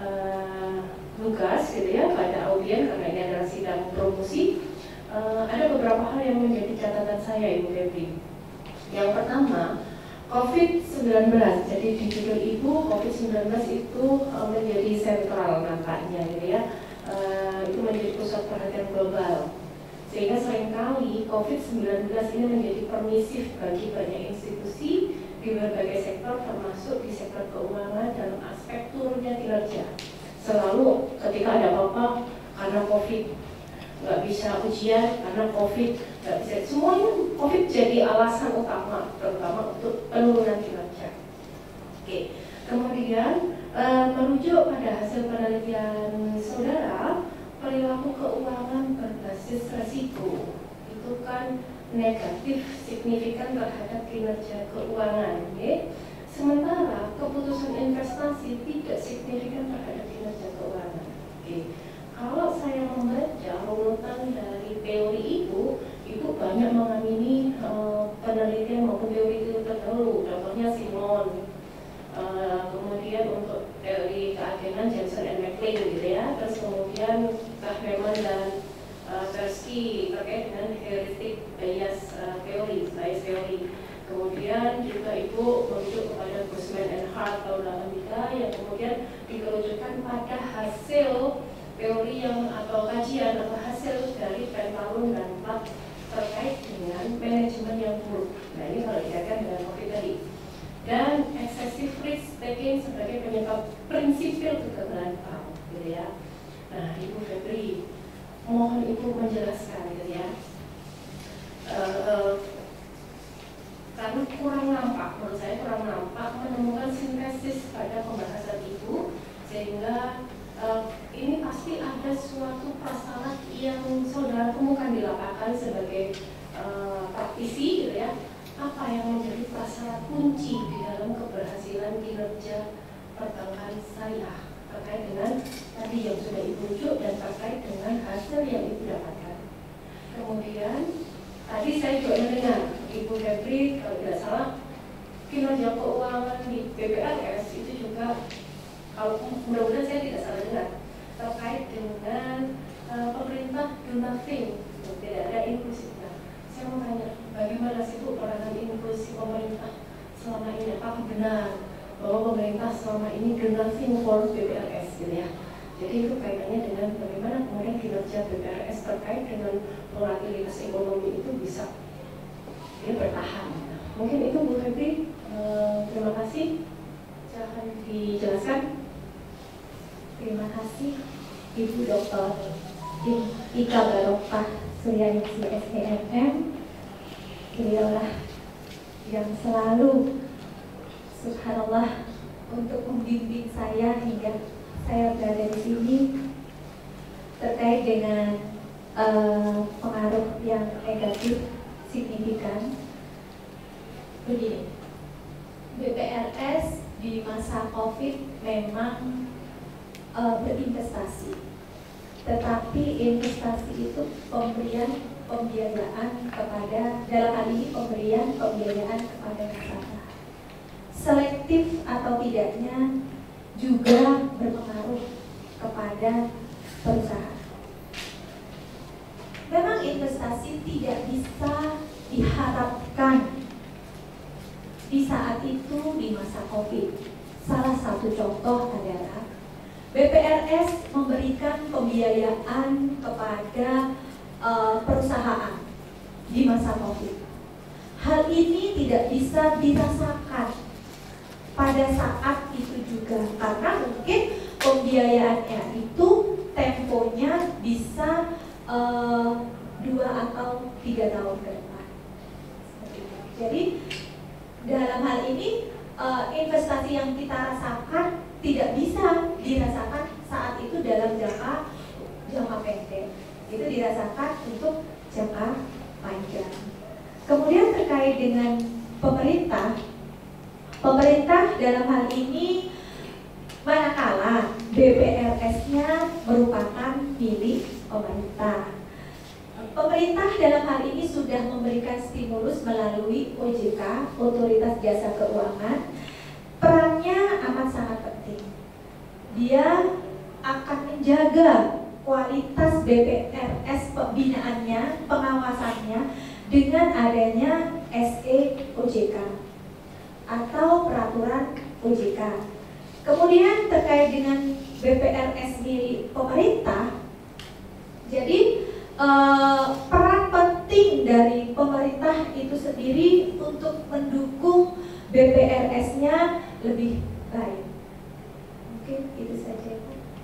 uh, lugas gitu ya pada audien, karena ini adalah sidang promosi. Uh, ada beberapa hal yang menjadi catatan saya Ibu Febri. Yang pertama, COVID sembilan belas. Jadi di judul Ibu, COVID sembilan belas itu uh, menjadi sentral nampaknya gitu ya. Uh, itu menjadi pusat perhatian global. Sehingga seringkali COVID sembilan belas ini menjadi permisif bagi banyak institusi di berbagai sektor, termasuk di sektor keuangan dalam aspek turunnya kinerja. Selalu ketika ada apa-apa karena COVID nggak bisa ujian, karena COVID nggak bisa, semuanya COVID jadi alasan utama, terutama untuk penurunan kinerja. Oke, kemudian e, merujuk pada hasil penelitian saudara, perilaku keuangan berbasis resiko itu itu kan negatif signifikan terhadap kinerja keuangan, ya. Sementara keputusan investasi tidak signifikan terhadap kinerja keuangan. Oke. Kalau saya membaca runutan dari teori itu, itu banyak mengamini uh, penelitian maupun teori itu terdahulu. Contohnya Simon, uh, kemudian untuk teori keagenan Jensen and McLean, gitu ya. Terus kemudian Kahneman dan uh, Tversky terkait dengan heuristic bias uh, teori, bias teori. Kemudian juga Ibu merujuk kepada Guzman and Hart tahun delapan puluh tiga yang kemudian dikerucutkan pada hasil teori yang atau kajian atau hasil dari Pentalun dan Platt terkait dengan manajemen yang buruk. Nah ini kalau dikaitkan dengan COVID tadi. Dan excessive risk taking sebagai penyebab prinsipil kegagalan bank, gitu ya. Nah Ibu Febri, mohon Ibu menjelaskan, gitu ya. Uh, uh, karena kurang nampak, menurut saya kurang nampak menemukan sintesis pada pembahasan Ibu, sehingga uh, ini pasti ada suatu prasyarat yang saudara temukan di lapangan sebagai uh, praktisi, gitu ya. Apa yang menjadi prasyarat kunci di dalam keberhasilan kinerja perbankan syariah terkait dengan tadi yang sudah Ibu rujuk dan terkait dengan hasil yang Ibu dapatkan. Kemudian tadi saya juga mendengar Ibu Febri, kalau tidak salah, kinerja keuangan di B P R S itu juga, kalau mudah-mudahan saya tidak salah dengar, terkait dengan uh, pemerintah do nothing, tidak ada inklusif. Nah, saya mau tanya, bagaimana sih Bu peranan inklusi pemerintah selama ini? Apakah benar bahwa pemerintah selama ini do nothing for B P R S, gitu ya? Jadi itu kaitannya dengan bagaimana kemudian kinerja B P R S terkait dengan volatilitas ekonomi itu bisa dia bertahan. Mungkin itu Bu Febri. Uh, terima kasih. Silahkan dijelaskan. Terima kasih Ibu Doktor Ika Barokah Suryaningsi S E M M. Beliaulah yang selalu subhanallah untuk membimbing saya hingga saya berada di sini terkait dengan uh, pengaruh yang negatif signifikan. Begini, B P R S di masa COVID memang uh, berinvestasi, tetapi investasi itu pemberian pembiayaan kepada, dalam hal ini pemberian pembiayaan kepada nasabah. Selektif atau tidaknya juga berpengaruh kepada perusahaan. Memang investasi tidak bisa diharapkan di saat itu di masa COVID. Salah satu contoh adalah B P R S memberikan pembiayaan kepada uh, perusahaan di masa COVID. Hal ini tidak bisa dirasakan pada saat itu juga, karena mungkin pembiayaannya itu temponya bisa uh, dua atau tiga tahun ke depan. Jadi dalam hal ini uh, investasi yang kita rasakan tidak bisa dirasakan saat itu dalam jangka jangka pendek. Itu dirasakan untuk jangka panjang. Kemudian terkait dengan pemerintah, pemerintah dalam hal ini manakala B P R S-nya merupakan milik pemerintah. Pemerintah dalam hal ini sudah memberikan stimulus melalui O J K, Otoritas Jasa Keuangan. Perannya amat sangat penting. Dia akan menjaga kualitas B P R S pembinaannya, pengawasannya dengan adanya S E O J K atau peraturan O J K. Kemudian terkait dengan B P R S milik pemerintah, jadi eh, peran penting dari pemerintah itu sendiri untuk mendukung B P R S-nya lebih baik. Mungkin itu saja.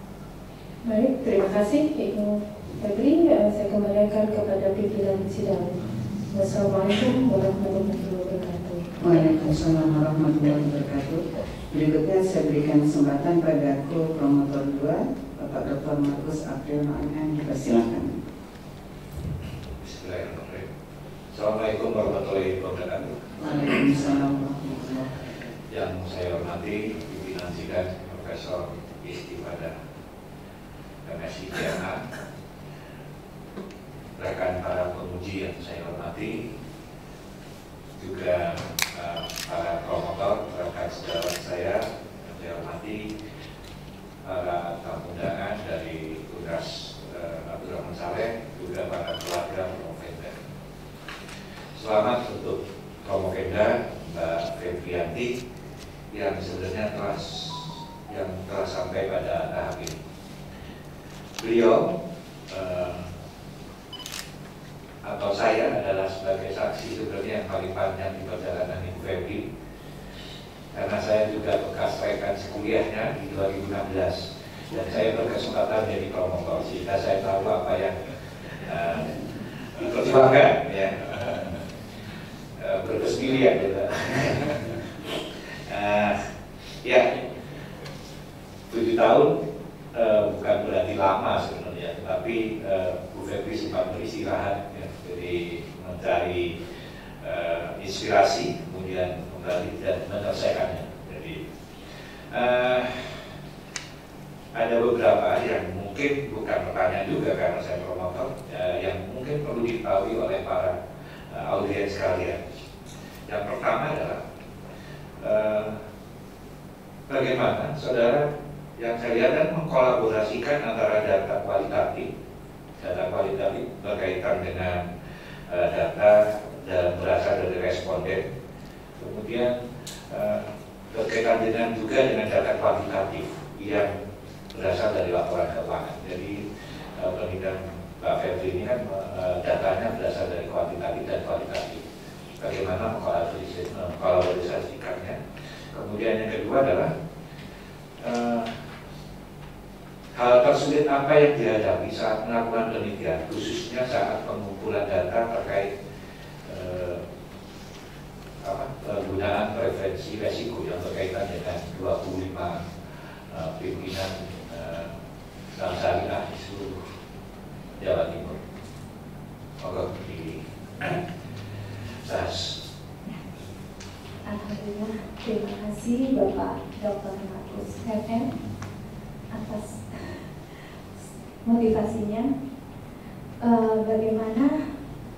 Baik, terima kasih Ibu Febri. Saya kembalikan kepada pimpinan sidang. Wassalamualaikum warahmatullahi wabarakatuh. Waalaikumsalam warahmatullahi wabarakatuh. Berikutnya saya berikan kesempatan pada co-promotor dua, Bapak Doktor Markus April M M. Dipersilakan. Bismillahirrahmanirrahim. Assalamualaikum warahmatullahi wabarakatuh. Waalaikumsalam. Yang saya hormati pimpinan sidang Profesor Istifadah M S I T M A, rekan para penguji yang saya hormati, juga uh, para promotor, rekan sejawat saya yang saya hormati, para tamu undangan dari Universitas uh, Abdurrahman Saleh, juga para keluarga Promokenda. Selamat untuk Promokenda Mbak Febrianti yang sebenarnya telah yang telah sampai pada tahap ini. Beliau uh, atau saya adalah sebagai saksi sebenarnya yang paling panjang di perjalanan Ibu Febri, karena saya juga bekas rekan sekuliahnya di dua ribu enam belas dan saya berkesempatan menjadi promotor sehingga saya tahu apa yang uh, diperjuangkan, ya, uh, berkesendirian juga. uh, ya, tujuh tahun uh, bukan berarti lama sebenarnya, tapi uh, Bu Febri sempat beristirahat, ya, jadi mencari uh, inspirasi, kemudian kembali dan menyelesaikannya. Jadi uh, ada beberapa yang mungkin bukan pertanyaan juga karena saya promotor, uh, yang mungkin perlu diketahui oleh para uh, audiens sekalian. Yang pertama adalah uh, bagaimana saudara yang saya lihat kan mengkolaborasikan antara data kualitatif, data kualitatif berkaitan dengan uh, data dan berasal dari responden, kemudian uh, berkaitan dengan juga dengan data kuantitatif yang berasal dari laporan keuangan. Jadi uh, penelitian Mbak Febri ini kan uh, datanya berasal dari kuantitatif dan kualitatif. Bagaimana mengkolaborasikannya? Kemudian yang kedua adalah uh, hal tersulit apa yang dihadapi saat melakukan penelitian, khususnya saat pengumpulan data terkait eh, apa, penggunaan preferensi resiko yang berkaitan dengan dua puluh lima eh, pimpinan eh, bank syariah di seluruh Jawa Timur. Moga di bahas. Alhamdulillah, terima kasih Bapak Doktor Markus M M atas motivasinya. Uh, bagaimana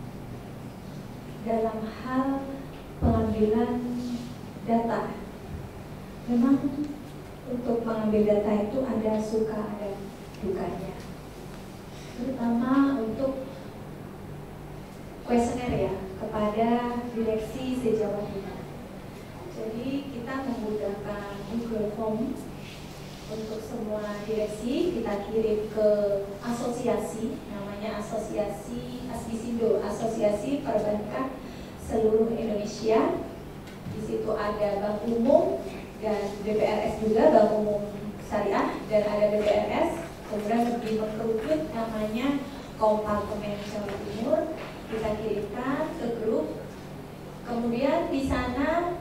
dalam hal pengambilan data, memang untuk mengambil data itu ada suka ada dukanya, terutama untuk kuesioner ya kepada direksi se-Jawa Timur. Jadi kita menggunakan Google Form untuk semua direksi, kita kirim ke asosiasi, namanya Asosiasi Asbisindo, Asosiasi Perbankan Seluruh Indonesia. Di situ ada Bank Umum dan B P R S juga, Bank Umum Syariah dan ada B P R S. Kemudian lebih mengkerucut namanya Kompartemen Jawa Timur, kita kirimkan ke grup. Kemudian di sana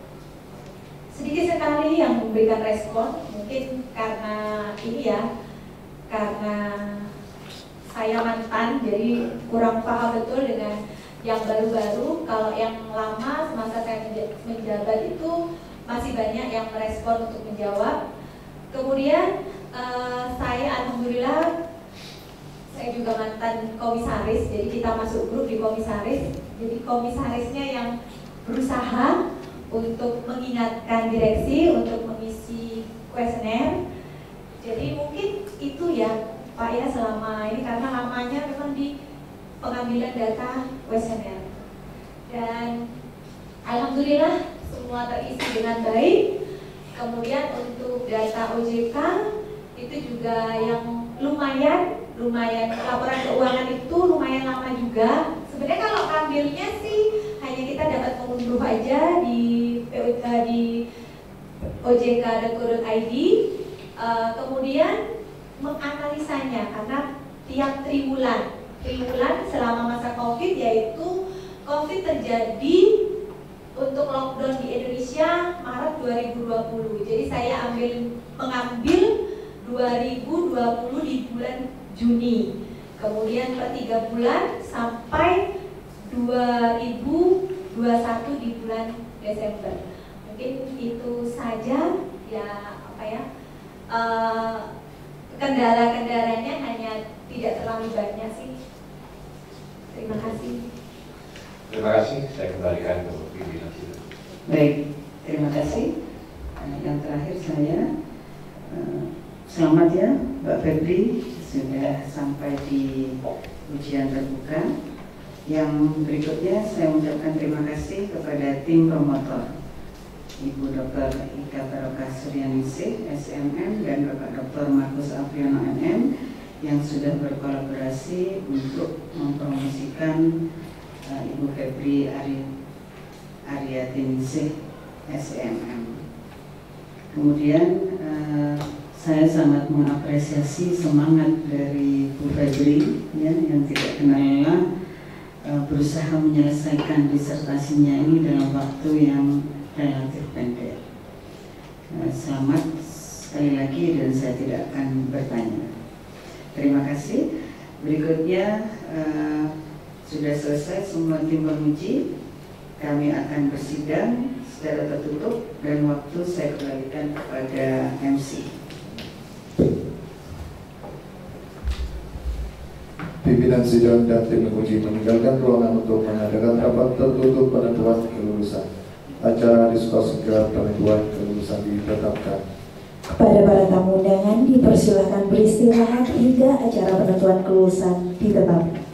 sedikit sekali yang memberikan respon, mungkin karena ini ya, karena saya mantan jadi kurang paham betul dengan yang baru-baru. Kalau yang lama semasa saya menjabat itu masih banyak yang merespon untuk menjawab. Kemudian eh, saya alhamdulillah saya juga mantan komisaris, jadi kita masuk grup di komisaris. Jadi komisarisnya yang berusaha untuk mengingatkan direksi untuk mengisi kuesioner. Jadi mungkin itu ya Pak ya selama ini, karena lamanya memang di pengambilan data kuesioner. Dan alhamdulillah semua terisi dengan baik. Kemudian untuk data O J K itu juga yang lumayan, lumayan laporan keuangan itu lumayan lama juga. Sebenarnya kalau ambilnya sih hanya kita dapat mengunduh aja di di O J K dot co dot I D, uh, kemudian menganalisanya karena tiap triwulan, triwulan selama masa COVID, yaitu COVID terjadi untuk lockdown di Indonesia Maret dua ribu dua puluh. Jadi saya ambil mengambil dua ribu dua puluh di bulan Juni, kemudian per tiga bulan sampai dua ribu dua puluh satu di bulan Desember. Mungkin itu saja ya, apa ya, uh, kendala-kendalanya hanya tidak terlalu banyak sih. Terima kasih. Terima kasih, saya kembalikan ke pimpinan sidang. Baik, terima kasih. Yang terakhir saya, uh, selamat ya Mbak Febri, sudah sampai di ujian terbuka. Yang berikutnya saya mengucapkan terima kasih kepada tim promotor, Ibu Doktor Ika Barokah Suryaningsih, S M M, dan Bapak Doktor Markus Afriyono M M yang sudah berkolaborasi untuk mempromosikan uh, Ibu Febri Ari Ariatiningsih, S M M. Kemudian uh, saya sangat mengapresiasi semangat dari Bu Febri ya, yang tidak kenal lelah berusaha menyelesaikan disertasinya ini dalam waktu yang relatif pendek. Selamat sekali lagi dan saya tidak akan bertanya. Terima kasih. Berikutnya uh, sudah selesai semua tim penguji. Kami akan bersidang secara tertutup dan waktu saya kembalikan kepada M C. Pimpinan sidang dan tim penguji meninggalkan ruangan untuk mengadakan rapat tertutup penentuan kelulusan. Acara diskusi gelar penentuan kelulusan ditetapkan. Kepada para tamu undangan dipersilahkan beristirahat hingga acara penentuan kelulusan ditetapkan.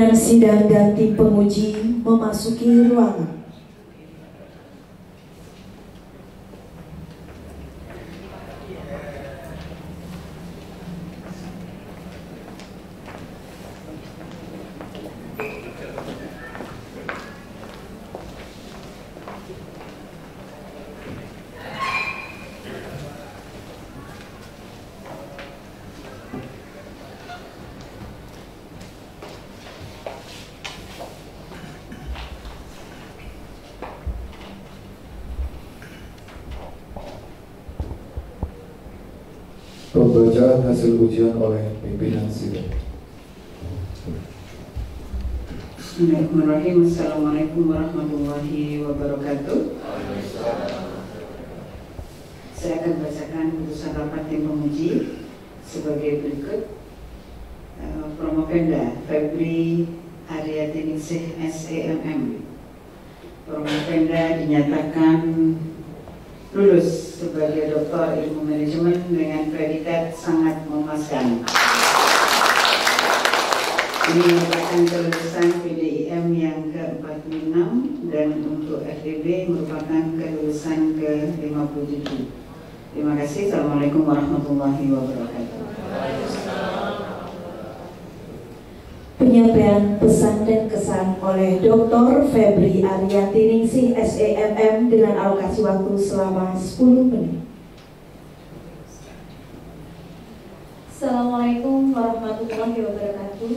Pimpinan sidang dan tim penguji memasuki ruangan. Pembacaan hasil ujian oleh pimpinan sidang. Bismillahirrahmanirrahim. Assalamualaikum warahmatullahi wabarakatuh. Saya akan bacakan putusan rapat tim penguji sebagai berikut. Uh, Promopenda Febri Aryatiningsih S E M M. Promopenda dinyatakan lulus sebagai doktor ilmu manajemen dengan predikat sangat memuaskan. Ini merupakan kelulusan P D I M yang ke empat puluh enam dan untuk F D B merupakan kelulusan ke lima puluh tujuh. Terima kasih. Assalamualaikum warahmatullahi wabarakatuh. Penyampaian pesan dan kesan oleh Doktor Febri Aryatiningsih S E M M dengan alokasi waktu selama sepuluh menit. Assalamualaikum warahmatullahi wabarakatuh.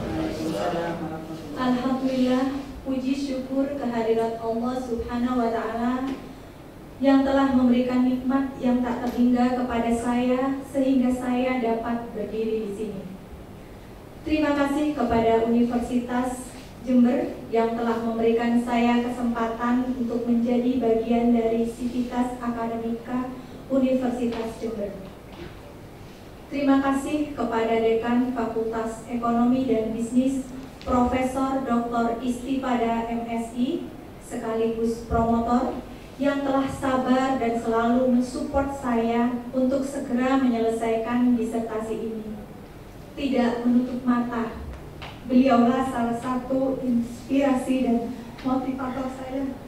Alhamdulillah, puji syukur kehadirat Allah Subhanahu wa Ta'ala yang telah memberikan nikmat yang tak terhingga kepada saya sehingga saya dapat berdiri di sini. Terima kasih kepada Universitas Jember yang telah memberikan saya kesempatan untuk menjadi bagian dari Sivitas Akademika Universitas Jember. Terima kasih kepada Dekan Fakultas Ekonomi dan Bisnis Profesor Doktor Istipada M Si sekaligus promotor yang telah sabar dan selalu mensupport saya untuk segera menyelesaikan disertasi ini. Tidak menutup mata, beliaulah salah satu inspirasi dan motivator saya.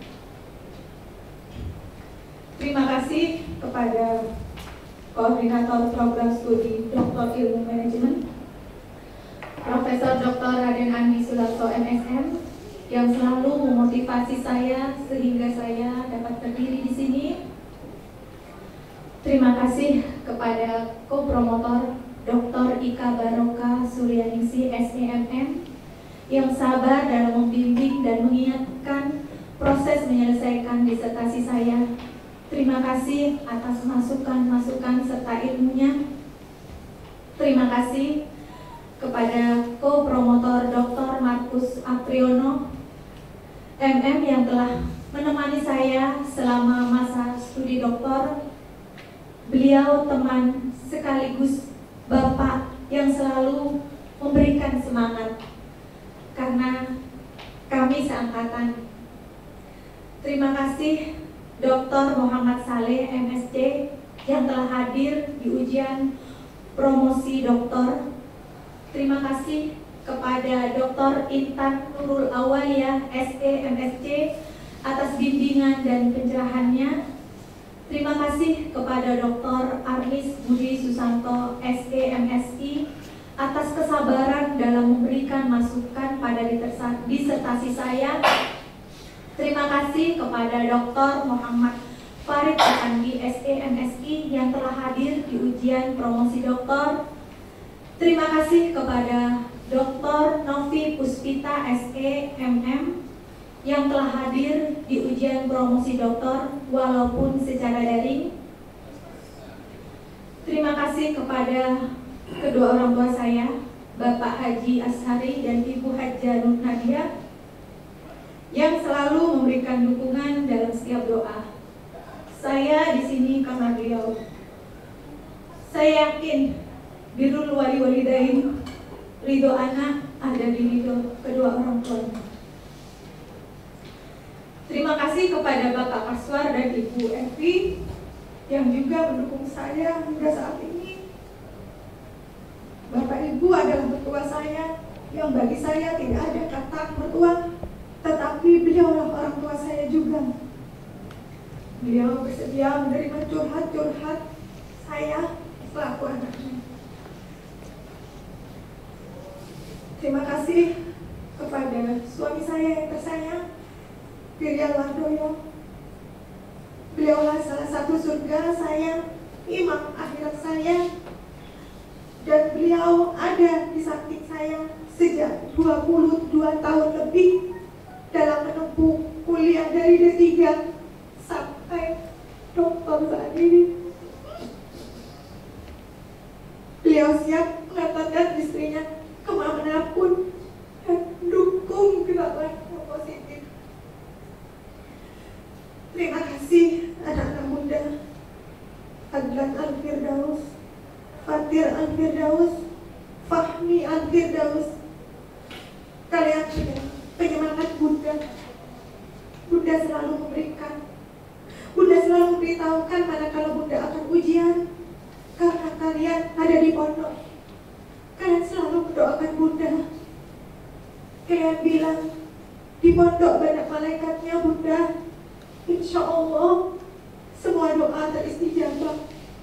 Terima kasih kepada Koordinator Program Studi Doktor Ilmu Manajemen Profesor Doktor Raden Andi Sularso M M yang selalu memotivasi saya sehingga saya dapat berdiri di sini. Terima kasih kepada ko-promotor Doktor Ika Baroka Suryaningsih S E M M yang sabar dalam membimbing dan mengingatkan proses menyelesaikan disertasi saya. Terima kasih atas masukan-masukan serta ilmunya. Terima kasih kepada ko-promotor Doktor Markus Apriyono M M yang telah menemani saya selama masa studi doktor. Beliau teman sekaligus Bapak yang selalu memberikan semangat karena kami seangkatan. Terima kasih Doktor Muhammad Saleh M S C yang telah hadir di ujian promosi doktor. Terima kasih kepada Doktor Intan Nurul Awaliyah S E M S C atas bimbingan dan pencerahannya. Terima kasih kepada Doktor Arlis Budi Susanto S E M Si atas kesabaran dalam memberikan masukan pada disertasi saya. Terima kasih kepada Doktor Muhammad Farid Afandi S E M Si yang telah hadir di ujian promosi doktor. Terima kasih kepada Doktor Novi Puspita S E M M yang telah hadir di ujian promosi doktor walaupun secara daring. Terima kasih kepada kedua orang tua saya, Bapak Haji Ashari dan Ibu Hajjah Nur Nadia, yang selalu memberikan dukungan dalam setiap doa. Saya di sini karena beliau. Saya yakin birrul wali walidain, ridho anak ada di ridho kedua orang tuanya. Terima kasih kepada Bapak Kaswar dan Ibu Evi yang juga mendukung saya hingga saat ini. Bapak Ibu adalah mertua saya yang bagi saya tidak ada kata mertua, tetapi beliaulah orang tua saya juga. Beliau bersedia menerima curhat-curhat saya selaku anaknya. Terima kasih kepada suami saya yang tersayang, Dirian Wardoyo. Beliaulah salah satu surga saya, imam akhirat saya, dan beliau ada di samping saya sejak dua puluh dua tahun lebih dalam menempuh kuliah dari D tiga sampai doktor saat ini. Beliau siap mengantarkan istrinya kemanapun dan dukung gerakan yang positif. Terima kasih anak-anak muda, Adlan Al-Firdaus, Fatir Al-Firdaus, Fahmi Al-Firdaus. Kalian punya penyemangat Bunda. Bunda selalu memberikan, Bunda selalu memberitahukan manakala Bunda akan ujian, karena kalian ada di pondok. Kalian selalu mendoakan Bunda. Kalian bilang, di pondok banyak malaikatnya Bunda. Insya Allah semua doa teristijabah.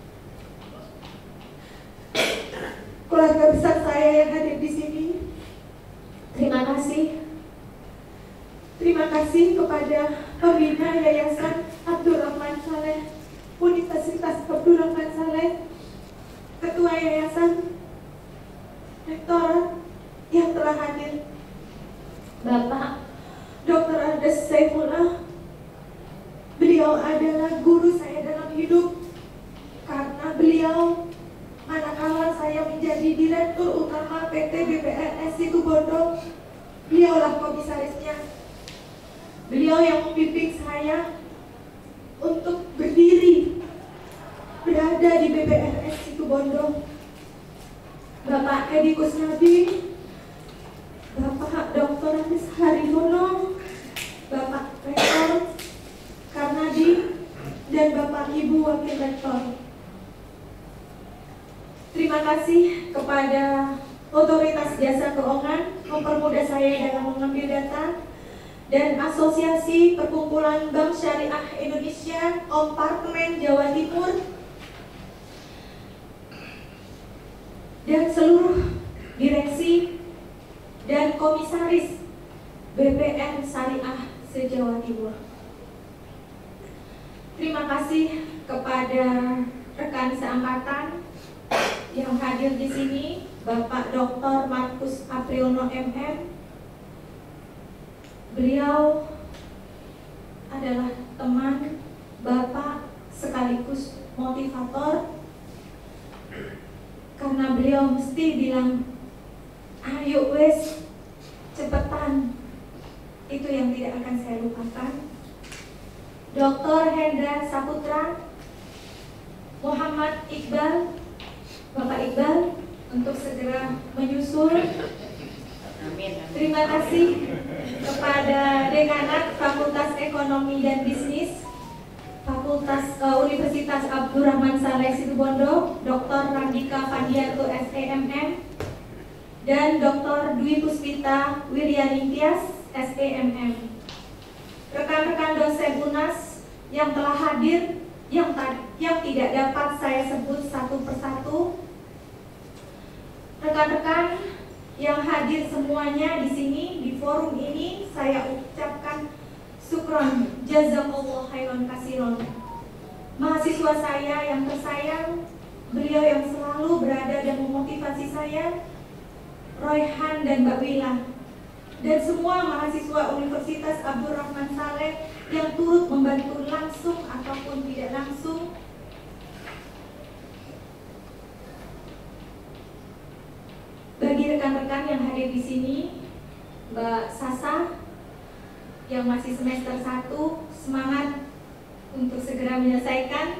Keluarga besar saya yang hadir di sini, terima kasih. Terima kasih kepada pembina Yayasan Abdul Rahman Saleh, Universitas Abdul Rahman Saleh, Ketua Yayasan, Rektor yang telah hadir, Bapak Doktor Ardes Saifullah. Beliau adalah guru saya dalam hidup, karena beliau manakala saya menjadi Direktur Utama P T B P R S Situbondo, beliaulah komisarisnya. Beliau yang membimbing saya untuk berdiri berada di B P R S Situbondo. Bapak Edi Kusnabi, Bapak Doktor Andes Harihono, Bapak Rektor Karnadi, dan Bapak Ibu Wakil Rektor. Terima kasih kepada Otoritas Jasa Keuangan mempermudah saya dalam mengambil data, dan Asosiasi Perkumpulan Bank Syariah Indonesia Kompartemen Jawa Timur, dan seluruh direksi dan komisaris B P N Syariah se-Jawa Timur. Terima kasih kepada rekan seangkatan yang hadir di sini, Bapak Doktor Markus Apriyono M M. Beliau adalah teman, bapak, sekaligus motivator, karena beliau mesti bilang, ayo wes, cepetan. Itu yang tidak akan saya lupakan. Doktor Hendra Saputra, Muhammad Iqbal, Bapak Iqbal, untuk segera menyusul. Terima kasih kepada Dekanat Fakultas Ekonomi dan Bisnis Fakultas uh, Universitas Abdul Rahman Saleh Situbondo, Doktor Randika Fandiarto S E M M, dan Doktor Dwi Puspita Wiryaningtyas S E M M. Rekan-rekan dosen U N A S yang telah hadir, yang, yang tidak dapat saya sebut satu persatu, rekan-rekan yang hadir semuanya di sini, di forum ini, saya ucapkan syukron, jazakallah khairan kasiron. Mahasiswa saya yang tersayang, beliau yang selalu berada dan memotivasi saya, Royhan dan Mbak Wila, dan semua mahasiswa Universitas Abdul Rahman Saleh yang turut membantu langsung ataupun tidak langsung. Bagi rekan-rekan yang hadir di sini, Mbak Sasa yang masih semester satu, semangat untuk segera menyelesaikan.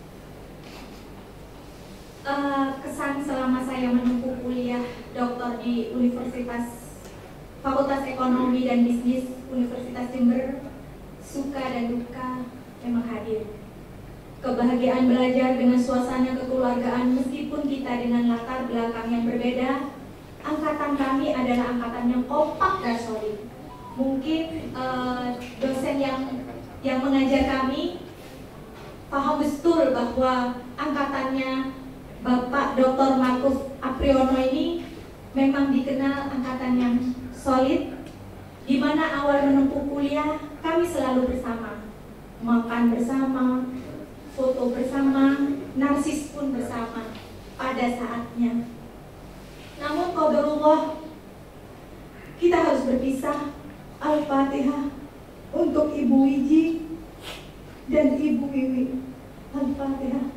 Uh, kesan selama saya menempuh kuliah doktor di Universitas Fakultas Ekonomi dan Bisnis Universitas Jember, suka dan duka memang hadir. Kebahagiaan belajar dengan suasana kekeluargaan meskipun kita dengan latar belakang yang berbeda angkatan kami adalah angkatan yang kompak dan solid. Mungkin uh, dosen yang yang mengajar kami paham betul bahwa angkatannya Bapak Doktor Markus Apriyono ini memang dikenal angkatan yang solid, di mana awal menempuh kuliah kami selalu bersama, makan bersama, foto bersama, narsis pun bersama pada saatnya. Namun qadarullah, kita harus berpisah. Al-Fatihah untuk Ibu Wiji dan Ibu Wiwi. Al-Fatihah.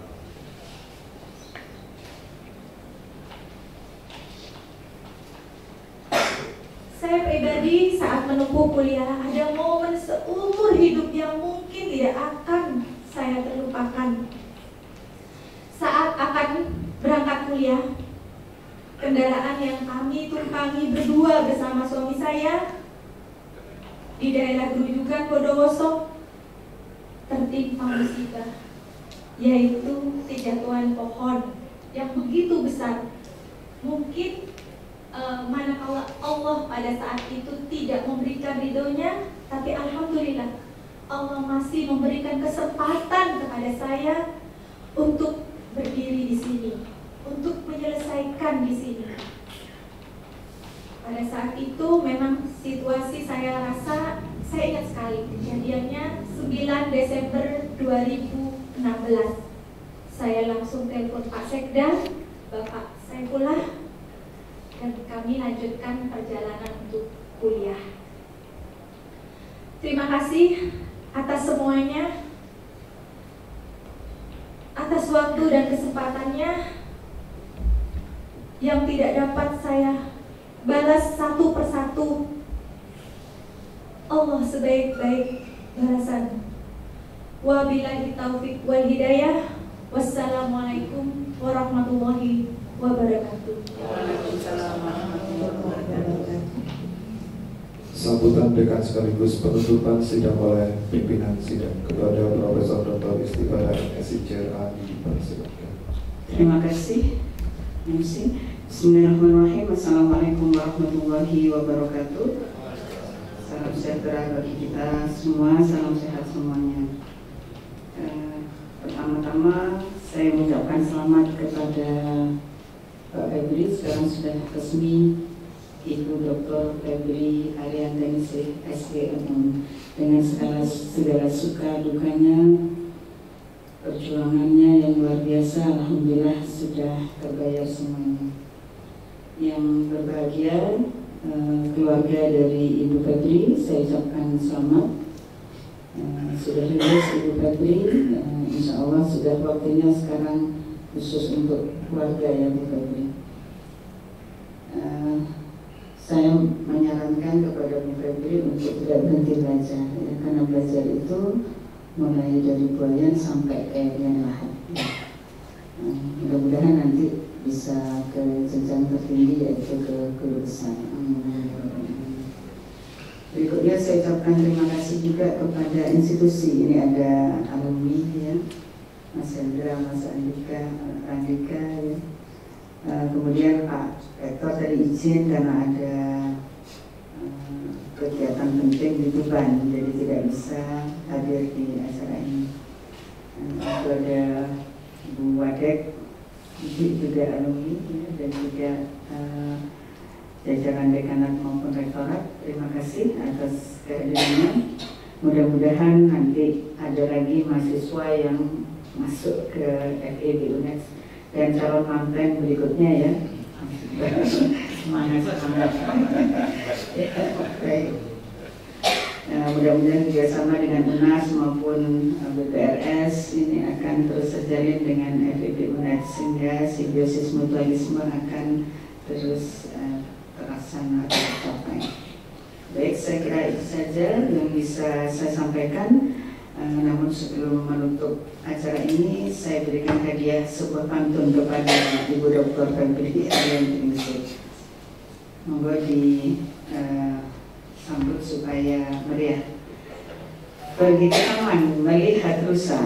Saya pribadi saat menempuh kuliah ada momen seumur hidup yang mungkin tidak akan saya terlupakan. Saat akan berangkat kuliah, kendaraan yang kami tumpangi berdua bersama suami saya di daerah Grujugan Bondowoso tertimpa musibah, yaitu kejatuhan pohon yang begitu besar. Mungkin uh, manakala Allah pada saat itu tidak memberikan ridhonya, tapi alhamdulillah Allah masih memberikan kesempatan kepada saya untuk berdiri di sini, untuk menyelesaikan di sini. Pada saat itu memang situasi saya rasa, saya ingat sekali kejadiannya sembilan Desember dua ribu enam belas. Saya langsung telepon Pak Sekda, Bapak Saifullah, dan kami lanjutkan perjalanan untuk kuliah. Terima kasih atas semuanya, atas waktu dan kesempatannya yang tidak dapat saya balas satu persatu. Allah sebaik-baik balasan. Wabillahi taufik wal hidayah. Wassalamualaikum warahmatullahi wabarakatuh. Waalaikumsalam warahmatullahi wabarakatuh. Sambutan dekan sekaligus penutupan sidang oleh pimpinan sidang kepada Profesor Doktor Istighfar M Si dipersilakan. Terima kasih. Bismillahirrahmanirrahim. Assalamualaikum warahmatullahi wabarakatuh. Salam sejahtera bagi kita semua, salam sehat semuanya. Eh, Pertama-tama saya mengucapkan selamat kepada Pak Febri, sekarang sudah resmi Ibu Doktor Febri Ariantaningsih S G M, dengan segala, segala suka dukanya, perjuangannya yang luar biasa, alhamdulillah sudah terbayar semuanya. Yang berbahagia, eh, keluarga dari Ibu Febri, saya ucapkan selamat. Eh, sudah lulus Ibu Febri, eh, insya Allah sudah waktunya sekarang khusus untuk keluarga ya Bu Febri. Eh, saya menyarankan kepada Bu Febri untuk tidak berhenti belajar, ya, karena belajar itu mulai dari buayan sampai ke yang lahat. Eh, mudah-mudahan nanti bisa ke jenjang tertinggi, yaitu ke guru besar. Berikutnya saya ucapkan terima kasih juga kepada institusi. Ini ada alumni ya, Mas Hendra, Mas Andika, Andika ya. Uh, kemudian Pak Rektor tadi izin karena ada uh, kegiatan penting di Tuban, jadi tidak bisa hadir di acara ini. Uh, ada Bu Wadek, juga alumni ya, dan juga uh, jajaran dekanat maupun rektorat. Terima kasih atas kehadirannya. Mudah-mudahan nanti ada lagi mahasiswa yang masuk ke F E B U N E S dan calon manten berikutnya ya. Semangat semangat. Ya, baik. Nah, mudah-mudahan kerjasama dengan U N A S maupun B P R S ini akan terus terjalin dengan F E B U N E S sehingga simbiosis mutualisme akan terus uh, terlaksana atau tercapai. Baik, saya kira itu saja yang bisa saya sampaikan. Uh, namun sebelum menutup acara ini, saya berikan hadiah sebuah pantun kepada Ibu Doktor Febri Ariantaningsih. Monggo di uh, sambut supaya meriah. Pergi ke taman melihat rusa.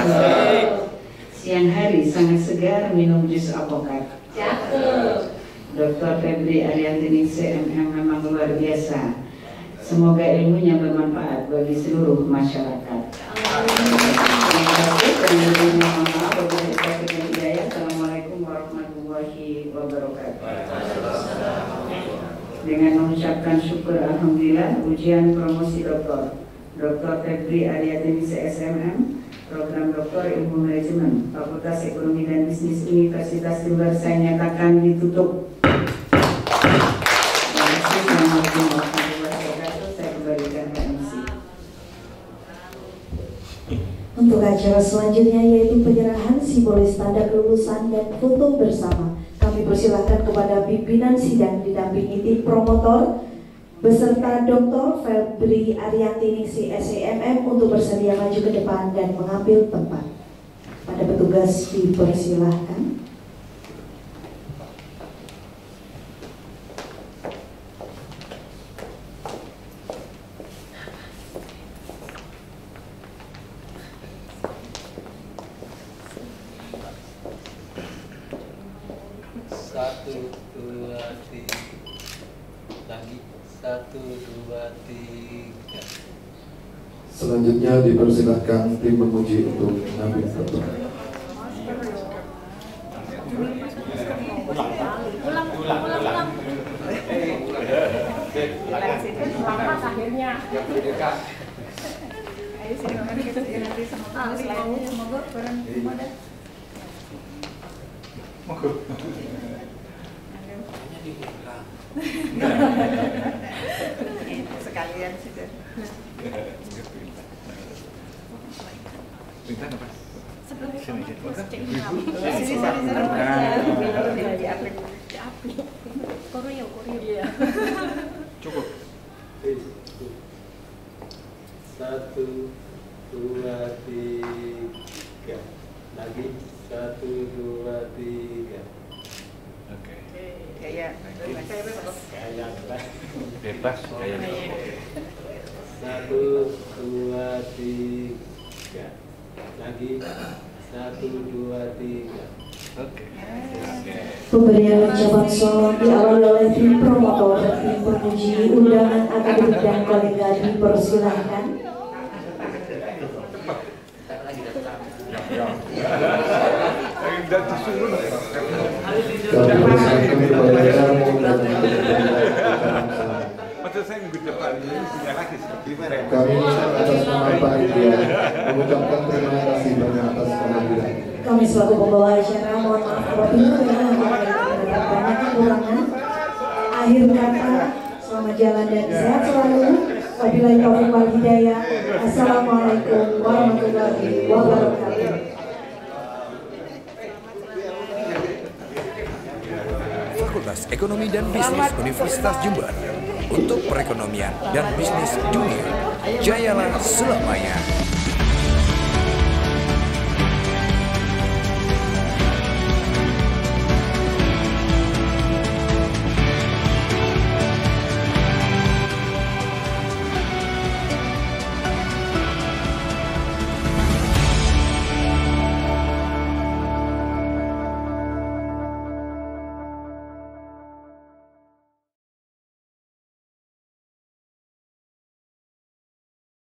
Siang hari sangat segar minum jus alpukat. Doktor Febri Ariantiningsih M M memang luar biasa. Semoga ilmunya bermanfaat bagi seluruh masyarakat. Terima kasih. Assalamualaikum warahmatullahi wabarakatuh. Dengan mengucapkan syukur alhamdulillah, ujian promosi doktor Doktor Febri Ariantiningsih S M M, program Doktor Ilmu Manajemen, Fakultas Ekonomi dan Bisnis Universitas Jember saya nyatakan ditutup. Terima kasih. Assalamualaikum warahmatullahi wabarakatuh. Saya kembalikan ke M C. Untuk acara selanjutnya yaitu penyerahan simbolis tanda kelulusan dan foto bersama. Kami persilahkan kepada pimpinan sidang didampingi tim promotor beserta Doktor Febri Ariantiningsih S M M untuk bersedia maju ke depan dan mengambil tempat. Pada petugas dipersilahkan. Satu, dua, tiga. Lagi. Satu, dua, tiga. Selanjutnya dipersilahkan tim penguji untuk mengambil foto. Ulang, ulang, ulang, ulang. Selamat akhirnya. Ayo sini kemarin kita nanti sama selain semoga barang gimana? Moga. Hanya diulang. Sekalian sudah. Bintang apa? Sebelum sini sini sini sini Koreo Koreo. Cukup. Satu, dua, tiga. Lagi. Satu, dua, tiga. Oke. Kayak kayak bebas. Kayak Bebas kayak Satu, dua, tiga. Lagi. Satu, dua, tiga. Oke. Pemberian ucapan selamat diawali oleh tim promotor, tim penguji, undangan akademik dan kolega dipersilahkan. Maksud saya minggu depan ini punya lagi seperti mereka. Kami atas nama panitia mengucapkan terima kasih banyak atas kehadiran. Kami selaku pembawa acara mohon maaf apabila memang terdapat banyak kekurangan. Akhir kata, selamat jalan dan sehat selalu. Wabillahi taufiq wal hidayah. Assalamualaikum warahmatullahi wabarakatuh. Fakultas Ekonomi dan Bisnis Universitas Jember. Untuk perekonomian dan bisnis dunia, jayalah selamanya.